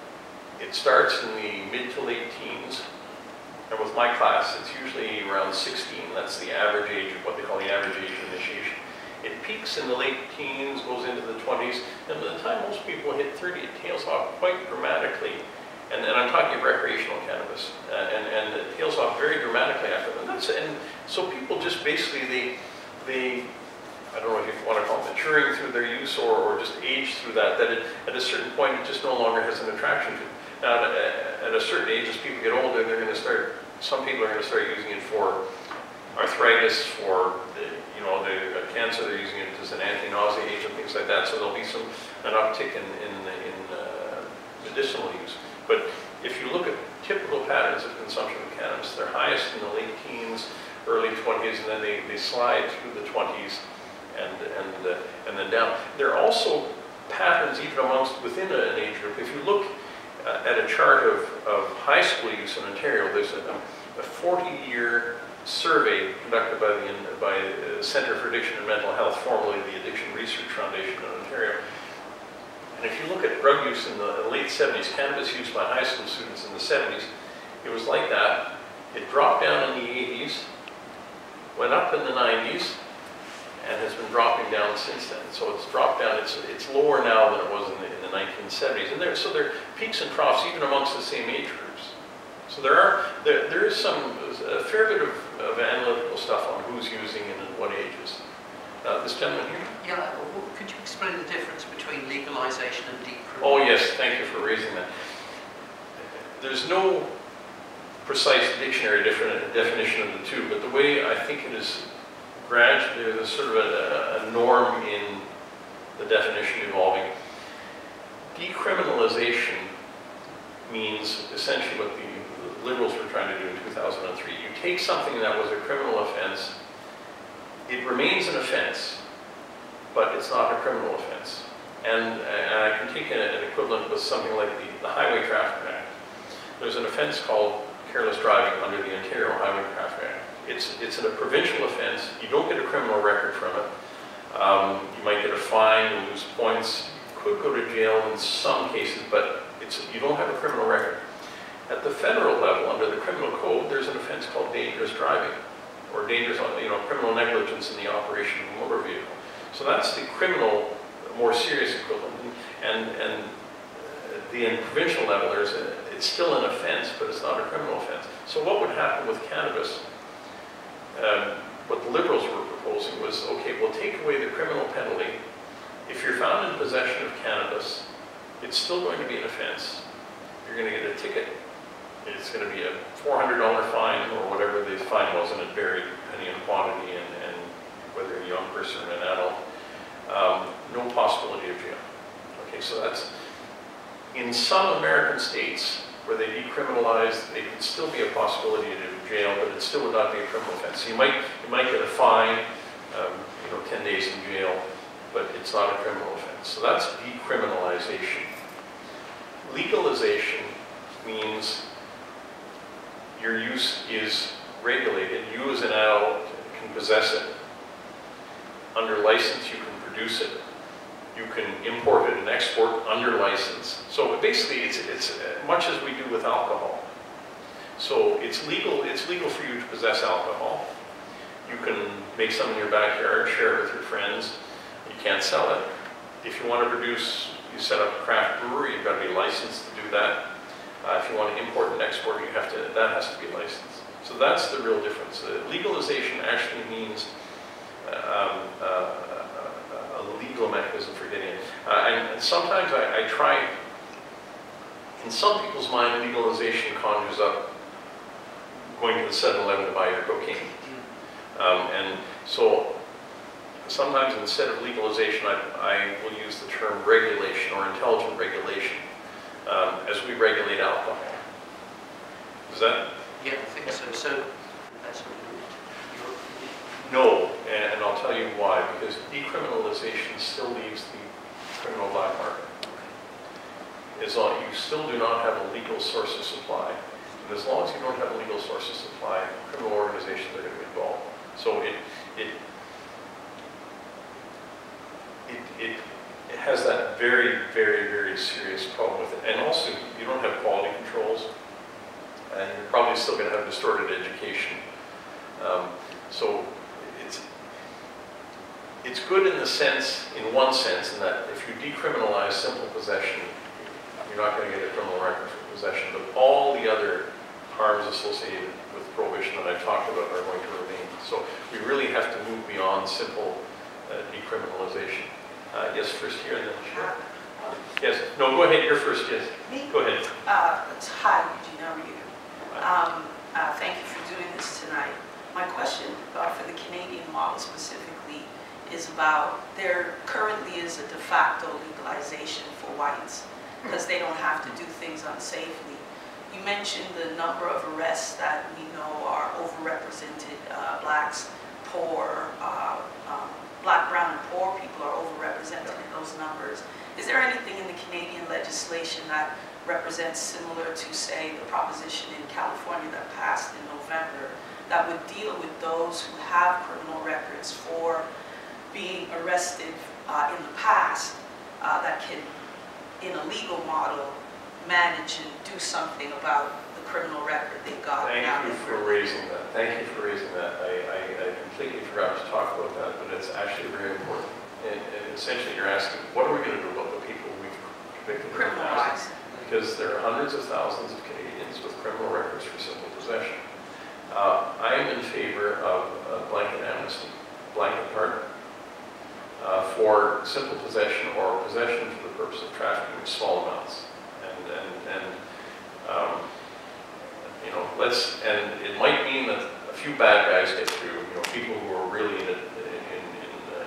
it starts in the mid to late teens. And with my class, it's usually around sixteen. That's the average age of what they call the average age of initiation. It peaks in the late teens, goes into the twenties, and by the time most people hit thirty, it tails off quite dramatically. And, and I'm talking of recreational cannabis, uh, and, and it tails off very dramatically after that. And, that's, and so people just basically, they, they, I don't know if you want to call it maturing through their use or, or just age through that, that it, at a certain point it just no longer has an attraction to it. Now, at, at a certain age, as people get older, they're going to start, some people are going to start using it for arthritis, for the, you know, the cancer, they're using it as an anti-nausea agent, things like that. So there'll be some, an uptick in, in, in uh, medicinal use. But if you look at typical patterns of consumption of cannabis, they're highest in the late teens, early twenties, and then they, they slide through the twenties and, and, uh, and then down. There are also patterns even amongst within an age group. If you look uh, at a chart of, of high school use in Ontario, there's a, a forty-year survey conducted by the by the Centre for Addiction and Mental Health, formerly the Addiction Research Foundation in Ontario. And if you look at drug use in the late seventies, cannabis use by high school students in the seventies, it was like that. It dropped down in the eighties, went up in the nineties, and has been dropping down since then. So it's dropped down. It's it's lower now than it was in the, in the nineteen seventies. And there, so there are peaks and troughs even amongst the same age groups. So there are there there is some a fair bit of, of analytical stuff on who's using and at what ages. Uh, this gentleman here. Yeah. Well, could you explain the difference between legalization and decriminalization? Oh yes, thank you for raising that. There's no precise dictionary different definition of the two, but the way I think it is gradually, there's sort of a, a norm in the definition evolving. Decriminalization means essentially what the Liberals were trying to do in two thousand three. You take something that was a criminal offense, it remains an offense, but it's not a criminal offense. And, and I can take an, an equivalent with something like the, the Highway Traffic Act. There's an offense called careless driving under the Ontario Highway Traffic Act. It's, it's a provincial offense. You don't get a criminal record from it. Um, you might get a fine, you lose points, you could go to jail in some cases, but it's, you don't have a criminal record. At the federal level, under the criminal code, there's an offense called dangerous driving, or dangerous, you know, criminal negligence in the operation of a motor vehicle. So that's the criminal, more serious equivalent. And, and the in provincial level, there's a, it's still an offense, but it's not a criminal offense. So what would happen with cannabis? Um, what the Liberals were proposing was, okay, we'll take away the criminal penalty. If you're found in possession of cannabis, it's still going to be an offense. You're going to get a ticket. It's going to be a four hundred dollar fine or whatever the fine was, and it varied depending on quantity and, and whether a young person or an adult. Um, no possibility of jail. Okay, so that's, in some American states where they decriminalized, it could still be a possibility of jail, but it still would not be a criminal offense. So you might, you might get a fine, um, you know, ten days in jail, but it's not a criminal offense. So that's decriminalization. Legalization means your use is regulated. You as an adult can possess it. Under license, you can produce it. You can import it and export under license. So basically, it's, it's much as we do with alcohol. So it's legal, it's legal for you to possess alcohol. You can make some in your backyard, share it with your friends. You can't sell it. If you want to produce, you set up a craft brewery, you've got to be licensed to do that. Uh, if you want to import and export, you have to, that has to be licensed. So that's the real difference. Uh, legalization actually means um, uh, a legal mechanism for getting it. Uh, and, and sometimes I, I try, in some people's mind, legalization conjures up going to the seven eleven to buy your cocaine. Um, and so sometimes instead of legalization, I, I will use the term regulation or intelligent regulation um, as we regulate alcohol. Is that? Yeah, I think so. So that's No, and, and I'll tell you why. Because decriminalization still leaves the criminal black market. As long you still do not have a legal source of supply. And as long as you don't have a legal source of supply, criminal organizations are going to be involved. So it, it, it, it, it has that very, very, very serious problem with it. And also, you don't have quality controls, and you're probably still going to have distorted education. Um, so it's, it's good in the sense, in one sense, in that if you decriminalize simple possession, you're not going to get a criminal record for possession, but all the other harms associated with prohibition that I've talked about are going to remain. So we really have to move beyond simple uh, decriminalization. Uh, yes, first here and then sure. Yes, no, go ahead, you're first, yes. Me? Go ahead. Uh, hi, Eugene, how are you? Um, uh, thank you for doing this tonight. My question uh, for the Canadian model specifically is about, there currently is a de facto legalization for whites because they don't have to do things unsafely. You mentioned the number of arrests that we know are overrepresented. Uh, blacks, poor, uh, um, black, brown, and poor people are overrepresented in those numbers. Is there anything in the Canadian legislation that represents similar to, say, the proposition in California that passed in November that would deal with those who have criminal records for being arrested uh, in the past uh, that can, in a legal model, manage and do something about the criminal record they got? Thank now you for raising that. Thank you for raising that. I, I, I completely forgot to talk about that, but it's actually very important. And, and essentially you're asking, what are we going to do about the people we've convicted in the past? Criminalized. Because there are hundreds of thousands of Canadians with criminal records for simple possession. Uh, I am in favor of a blanket amnesty, blanket pardon, uh, for simple possession or possession for the purpose of trafficking in small amounts. And, and, and um, you know, let's, and it might mean that a few bad guys get through, you know, people who are really in it, in, in, uh,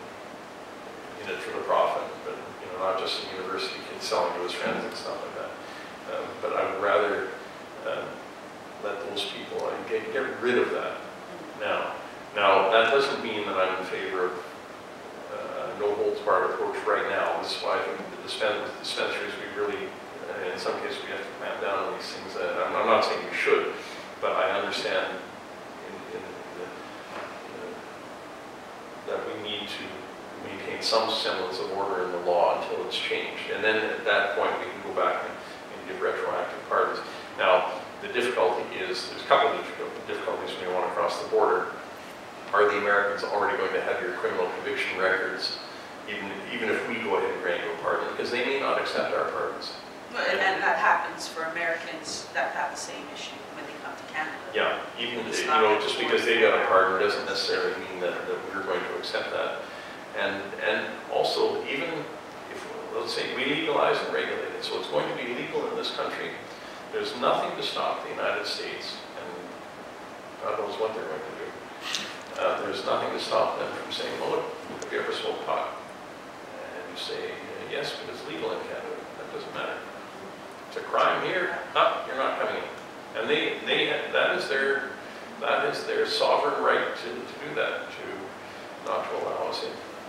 in, in it for the profit, but, you know, not just a university kid selling to his friends and stuff like that. Um, but I would rather uh, let those people uh, get, get rid of that now. Now, that doesn't mean that I'm in favor of uh, a no-holds-barred approach right now. This is why I think the dispen with dispensaries, we really, uh, in some cases, we have to clamp down on these things. Uh, I'm, I'm not saying we should, but I understand in, in, in the, uh, that we need to maintain some semblance of order in the law until it's changed. And then at that point, we can go back and, and give retroactive pardons. Now, the difficulty is, there's a couple of difficulties when you want to cross the border. Are the Americans already going to have your criminal conviction records, even, even if we go ahead and grant you a pardon? Because they may not accept our pardons. Well, and, and that happens for Americans that have the same issue when they come to Canada. Yeah, even, It's you not know, just because they got a enforced. pardon doesn't necessarily mean that, that we're going to accept that. And, and also, even if, let's say, we legalize and regulate it, so it's going to be legal in this country, there's nothing to stop the United States, and God knows what they're going to do. Uh, there's nothing to stop them from saying, well, look, have you ever smoked pot? And you say, yes, but it's legal in Canada. That doesn't matter. It's a crime here. Ah, you're not coming in. And they, they, that is their, that is their sovereign right to, to do that, to not to allow us in.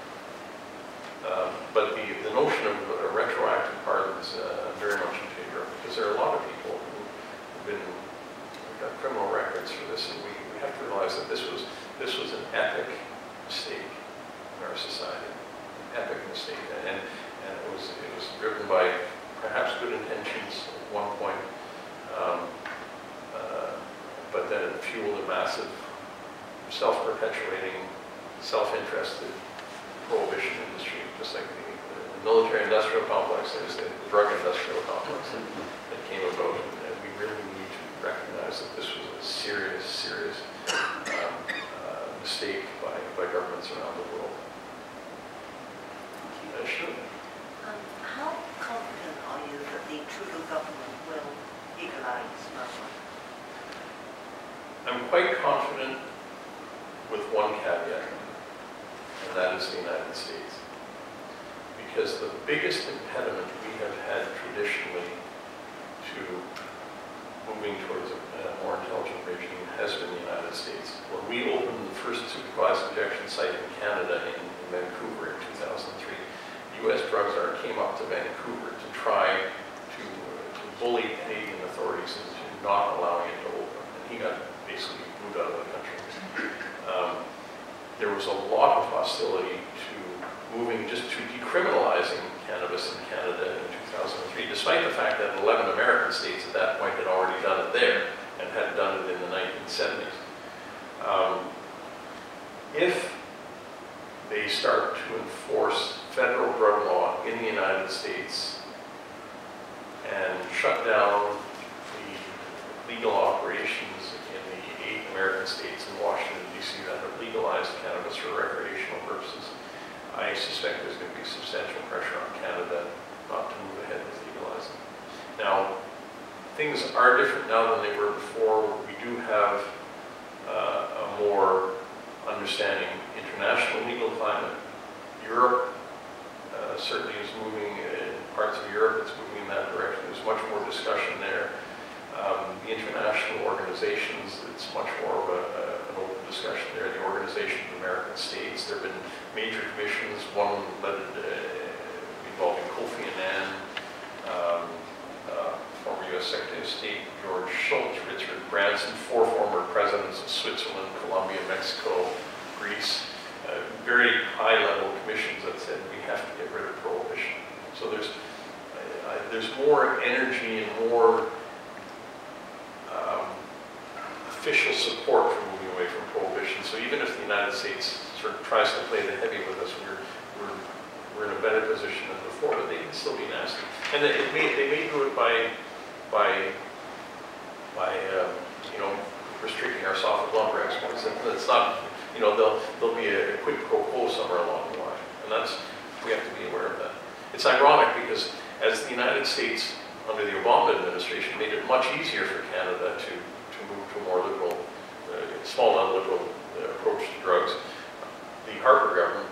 Um, but the, the notion of uh, retroactive pardons, uh, I'm very much in favor of, because there are a lot of people who have been, who've got criminal records for this, and we, we have to realize that this was, this was an epic mistake in our society, an epic mistake, and, and it was, it was driven by perhaps good intentions at one point, um, uh, but then it fueled a massive, self-perpetuating, self-interested prohibition industry, just like the, the military-industrial complex, there's the drug-industrial complex that, that came about, and, and we really need to recognize that this was a serious, serious um, uh, mistake by, by governments around the world. Uh, sure. Um, how confident are you that the Trudeau government will legalize marijuana? I'm quite confident with one caveat, and that is the United States. Because the biggest impediment we have had traditionally to moving towards a, a more intelligent regime has been the United States. When we opened the first supervised injection site in Canada in, in Vancouver in two thousand three, U S Drug Czar came up to Vancouver to try to, uh, to bully Canadian authorities into not allowing it to open. And he got basically moved out of the country. Um, was a lot of hostility to moving just to decriminalizing cannabis in Canada in two thousand three, despite the fact that eleven American states at that point had already done it there and had done it in the nineteen seventies. Um, if they start to enforce federal drug law in the United States and shut down the legal operations in the eight American states in Washington, D C that have legalized cannabis for recreational purposes, I suspect there's going to be substantial pressure on Canada not to move ahead with legalizing. Now, things are different now than they were before. We do have uh, a more understanding international legal climate. Europe uh, certainly is moving, in parts of Europe it's moving in that direction. There's much more discussion there. Um, the international organizations, it's much more of a, a, an open discussion there. The Organization of American States, there have been major commissions, one led uh, involving Kofi Annan, um, uh, former U S Secretary of State George Shultz, Richard Branson, four former presidents of Switzerland, Colombia, Mexico, Greece, uh, very high-level commissions that said we have to get rid of prohibition. So there's uh, I, there's more energy and more um, official support for moving away from prohibition. So even if the United States sort of tries to play the heavy with us, we're we're we're in a better position than before, but they can still be nasty. And they, it may, they may do it by by by uh, you know, restricting our softwood lumber exports. And it's not, you know, there'll there'll be a quid pro quo somewhere along the line, and that's, we have to be aware of that. It's ironic because as the United States under the Obama administration made it much easier for Canada to to move to a more liberal, uh, small and liberal uh, approach to drugs, the Harper government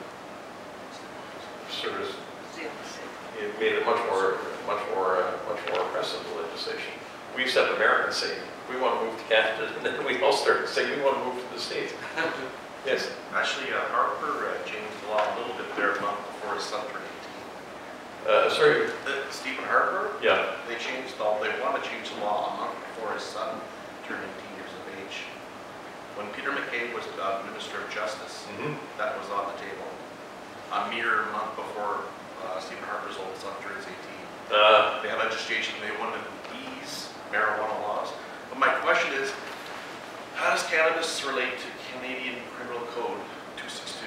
sort of it made it much more, much more, uh, much more oppressive, the legislation. We used to have Americans say, we want to move to Canada, and then we all started saying, we want to move to the States. Yes? Actually, uh, Harper uh, changed the law a little bit there a month before his son turned eighteen. Uh, sorry? Uh, Stephen Harper? Yeah. They changed the law, they wanted to change the law a month before his son turned eighteen years of age. When Peter MacKay was uh, Minister of Justice, Mm-hmm. that was on the table. A mere month before uh, Stephen Harper's oldest son turns eighteen. Uh, They had legislation, they wanted to ease marijuana laws. But my question is, how does cannabis relate to Canadian Criminal Code two sixty-two?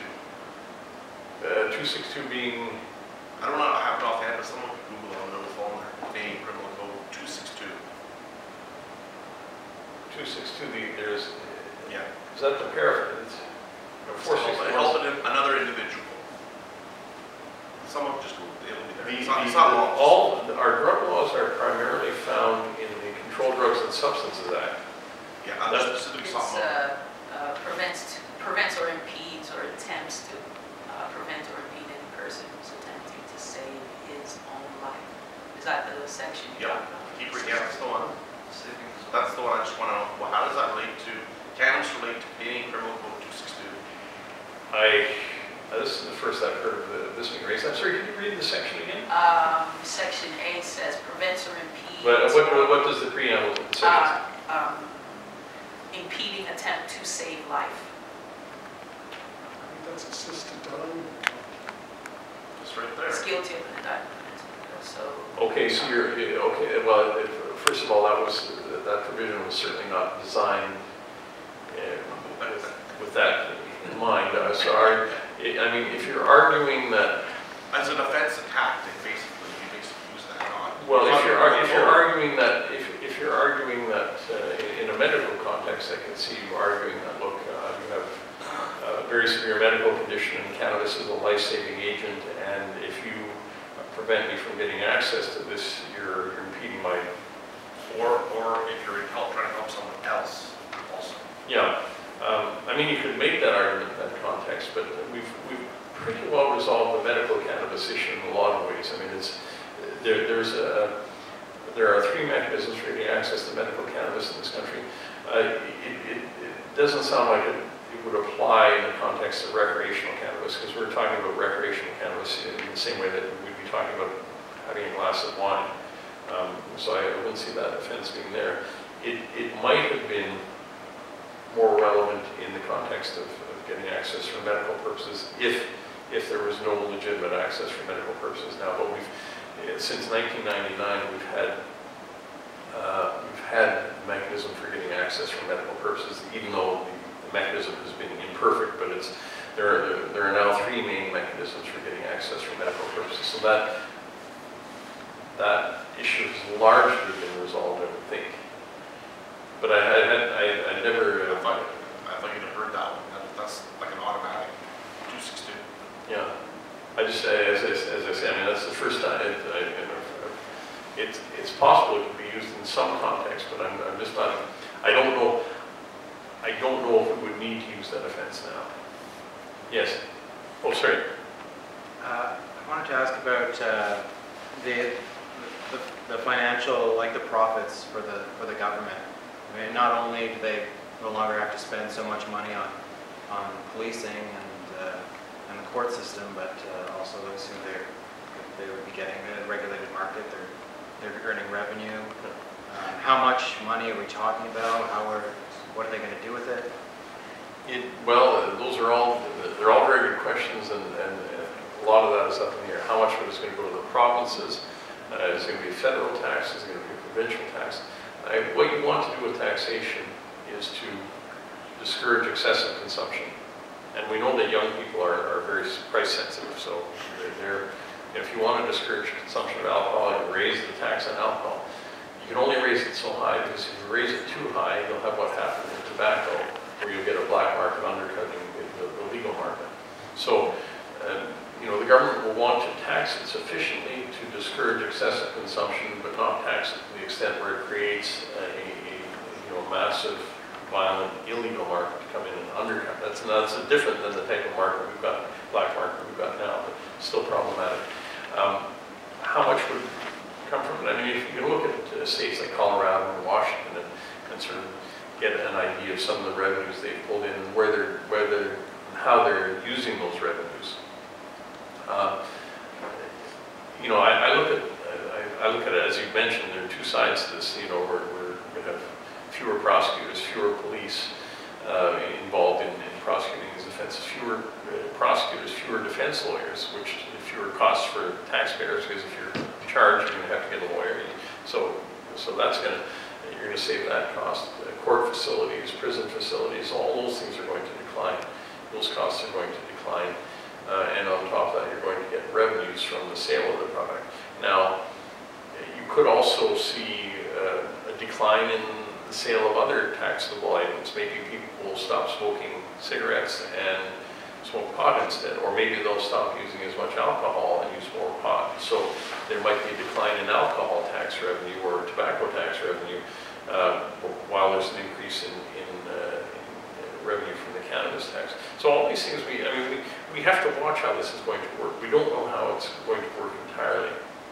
uh, two sixty-two being, I don't know, I have it offhand, but someone can Google on their phone there. Canadian Criminal Code two sixty-two. two sixty-two, the, there's, Yeah. is that the paraphrase? four sixty-one. Help an- another individual. Someone just Google it, it'll be there. The, It's not, the, it's not the- laws. all, our drug laws are primarily found in the Controlled Drugs and Substances Act. Yeah, uh, there's specific It's something. uh, uh, prevents, prevents or impedes or attempts to uh, prevent or impede any person who's attempting to save his own life. Is that the section you're Yep. talking about? Keep reading, yeah, that's the one. That's the one I just want to know. Well, how does that relate to, cannabis relate to Canadian Criminal Code two sixty-two? I, uh, this is the first I've heard of the- this being raised. I'm sorry, can you read the section again? Um, section A says prevents or impedes. But what, or, what does the preamble say? uh, um, impeding attempt to save life. I think that's assisted dying. It's right there. It's guilty of an indictment. So. Okay, so you're, okay, well, if, first of all, that was, that provision was certainly not designed uh, with, with that in mind. Uh, so our, I mean, if you're arguing that, As an offensive tactic, basically, you basically use that on. well, if you're, ar- if you're arguing that, if, if you're arguing that uh, in a medical context, I can see you arguing that, look, uh, you have a very severe medical condition and cannabis is a life-saving agent, and if you prevent me from getting access to this, you're, you're impeding my, Or, or if you're in help, trying to help someone else also. yeah. Um, I mean, you could make that argument in that context, but we've, we've pretty well resolved the medical cannabis issue in a lot of ways. I mean, it's, there, there's a, there are three mechanisms for getting access to medical cannabis in this country. Uh, it, it, it doesn't sound like it, it would apply in the context of recreational cannabis, because we're talking about recreational cannabis in the same way that we'd be talking about having a glass of wine. Um, so I wouldn't see that offense being there. It, it might have been more relevant in the context of, of getting access access for medical purposes if, if there was no legitimate access for medical purposes now. But we've, since nineteen ninety-nine, we've had, uh, we've had a mechanism for getting access for medical purposes, even though the, the mechanism has been imperfect, but it's, there are, there are now three main mechanisms for getting access for medical purposes. So that, that issue has largely been resolved, I would think. But I, I, I, I never... I thought, I thought you'd have heard that one. That, that's like an automatic two sixty-two. Yeah. I just say, as I, as I say, I mean, that's the first time. It, I, it, it's possible it could be used in some context, but I'm, I'm just not... I don't know... I don't know if we would need to use that offense now. Yes. Oh, sorry. Uh, I wanted to ask about uh, the, the the financial, like the profits for the for the government. I mean, not only do they no longer have to spend so much money on on policing and uh, and the court system, but uh, also I assume they they would be getting a regulated market. They're they're earning revenue. Um, how much money are we talking about? How are what are they going to do with it? It, well, uh, those are all, they're all very good questions, and, and, and a lot of that is up in the air. How much of it is going to go to the provinces? Uh, is it going to be federal tax? Is it going to be provincial tax? Uh, what you want to do with taxation is to discourage excessive consumption. And we know that young people are, are very price sensitive, so they're, they're, if you want to discourage consumption of alcohol, you raise the tax on alcohol. You can only raise it so high, because if you raise it too high, you'll have what happened in tobacco, where you'll get a black market undercutting the, the legal market. So, uh, you know, the government will want to tax it sufficiently to discourage excessive consumption, but not tax it to the extent where it creates a, a you know, massive, violent, illegal market to come in and undercut. That's, that's different than the type of market we've got, black market we've got now, but still problematic. Um, how much would come from it? I mean, if you can look at uh, states like Colorado and Washington and, and sort of get an idea of some of the revenues they've pulled in and where they're, where they're, how they're using those revenues. Uh, you know, I, I look at, I, I look at it, as you mentioned, there are two sides to this. You know, we're, we're going to have fewer prosecutors, fewer police uh, involved in, in prosecuting these offenses, fewer uh, prosecutors, fewer defense lawyers, which fewer costs for taxpayers, because if you're charged, you're going to have to get a lawyer. So, so that's going to, you're going to save that cost. Uh, court facilities, prison facilities, all those things are going to decline. Those costs are going to decline. Uh, and on top of that, you're going to get revenues from the sale of the product. Now, you could also see uh, a decline in the sale of other taxable items. Maybe people will stop smoking cigarettes and smoke pot instead, or maybe they'll stop using as much alcohol and use more pot. So there might be a decline in alcohol tax revenue or tobacco tax revenue, uh, while there's an increase in, in, uh, in revenue from the cannabis tax. So all these things, we, I mean, we, we have to watch how this is going to work. We don't know how it's going to work entirely.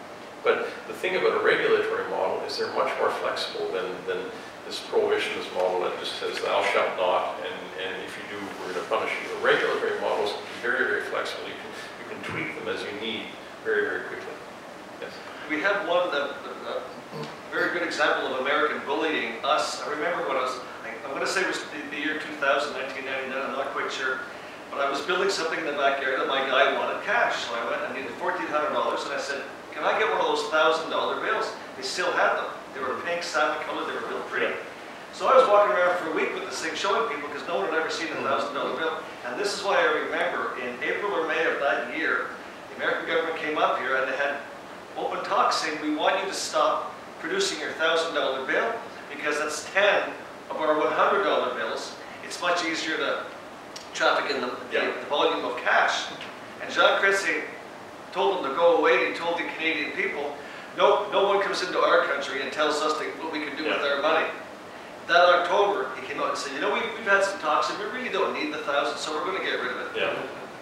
But the thing about a regulatory model is they're much more flexible than, than this prohibitionist model that just says thou shalt not, and, and if you do, we're going to punish you. The regulatory models can be very, very flexible. You can, you can tweak them as you need very, very quickly. Yes. We have one, that, a very good example of American bullying us. I remember when I was, I'm going to say it was the, the year two thousand, nineteen ninety-nine, I'm not quite sure. But I was building something in the backyard and my guy wanted cash. So I went and needed fourteen hundred dollars and I said, can I get one of those one thousand dollar bills? They still had them. They were pink, salmon colored, they were real pretty. So I was walking around for a week with this thing showing people because no one had ever seen a one thousand dollar bill. And this is why I remember in April or May of that year, the American government came up here and they had open talks saying, we want you to stop producing your one thousand dollar bill because that's ten of our one hundred dollar bills. It's much easier to traffic in the, yeah. the, the volume of cash. And Jean Chrétien told them to go away, and he told the Canadian people, no, no one comes into our country and tells us to, what we can do yeah. with our money. That October, he came out and said, you know, we've, we've had some talks and we really don't need the thousand, so we're going to get rid of it. Yeah.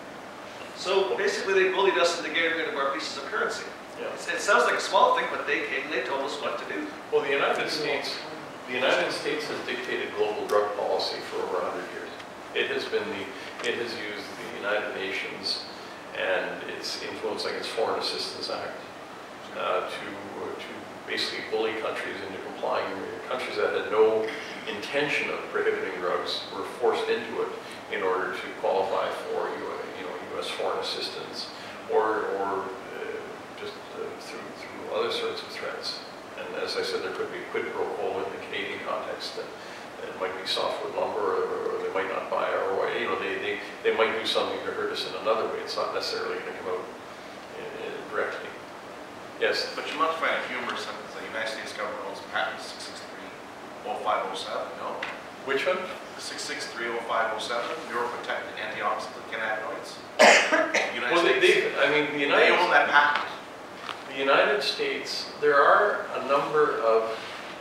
So basically they bullied us into getting rid of our pieces of currency. Yeah. It sounds like a small thing, but they came and they told us what to do. Well, the United States, the United States has dictated global drug policy for over one hundred years. It has been the, it has used the United Nations and its influence, like its Foreign Assistance Act, uh, to to basically bully countries into complying. Countries that had no intention of prohibiting drugs were forced into it in order to qualify assistance, or, or uh, just uh, through, through other sorts of threats. And as I said, there could be quid pro quo in the Canadian context. That it might be softwood lumber, or, or they might not buy our oil. You know, they, they, they might do something to hurt us in another way. It's not necessarily going to come out uh, directly. Yes? But you must find a humorous sentence. The United States government owns patent six six three oh five oh seven, no? Which one? six six three oh five oh seven, neuroprotectant antioxidant cannabinoids. United Well, they, States, they, I mean, the they United own that patent. The United States, there are a number of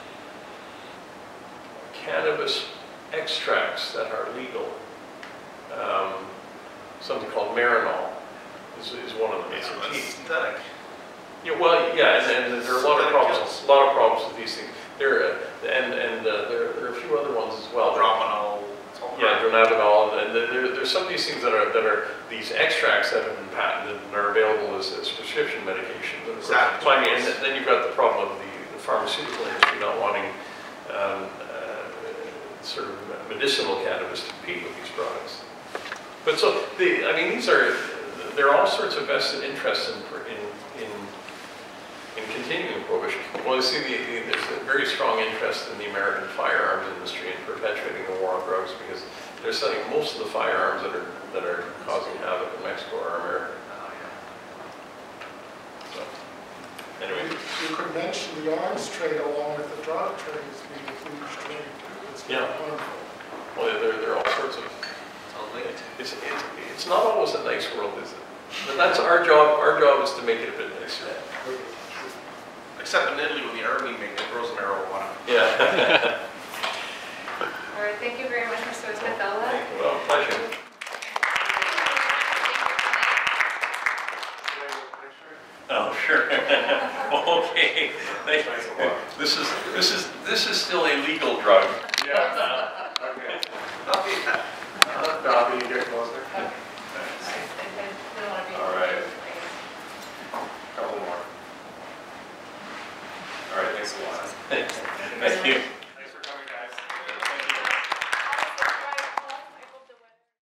cannabis extracts that are legal. Um, something called Marinol is, is one of them. It's Yeah, a that's tea. synthetic. Yeah, well, yeah, and, and there are a lot of Synthetic problems. kills. A lot of problems with these things. There, uh, and and uh, there, there are a few other ones as well. Dropanol. it's all Yeah, crap. dronabinol, and there, there's some of these things that are that are these extracts that have been patented and are available as, as prescription medication. But of course, Exactly. finally, and then you've got the problem of the, the pharmaceutical industry not wanting um, uh, sort of medicinal cannabis to compete with these products. But so, the, I mean, these are there are all sorts of vested interests in in in, in continuing prohibition. Well, you see, the, the, there's a very strong interest in the American firearms industry in perpetuating the war on drugs because they're selling most of the firearms that are that are causing havoc in Mexico are American. So, anyway. You could mention the arms trade along with the drug trade as being a huge trade too. It's very Yeah. harmful. Well, there, there are all sorts of. It's all linked. It's, it's, it's not always a nice world, is it? But that's our job. Our job is to make it a bit nicer. Except in Italy when the army make it grows marijuana. Yeah. All right, thank you very much, Mister Oscapella. Well, pleasure. Oh, sure. Okay. Thank you. This is this is this is still a legal drug. Yeah. Okay. Bobby, you get closer. All right. Couple more. All right, thanks a lot. Thank you.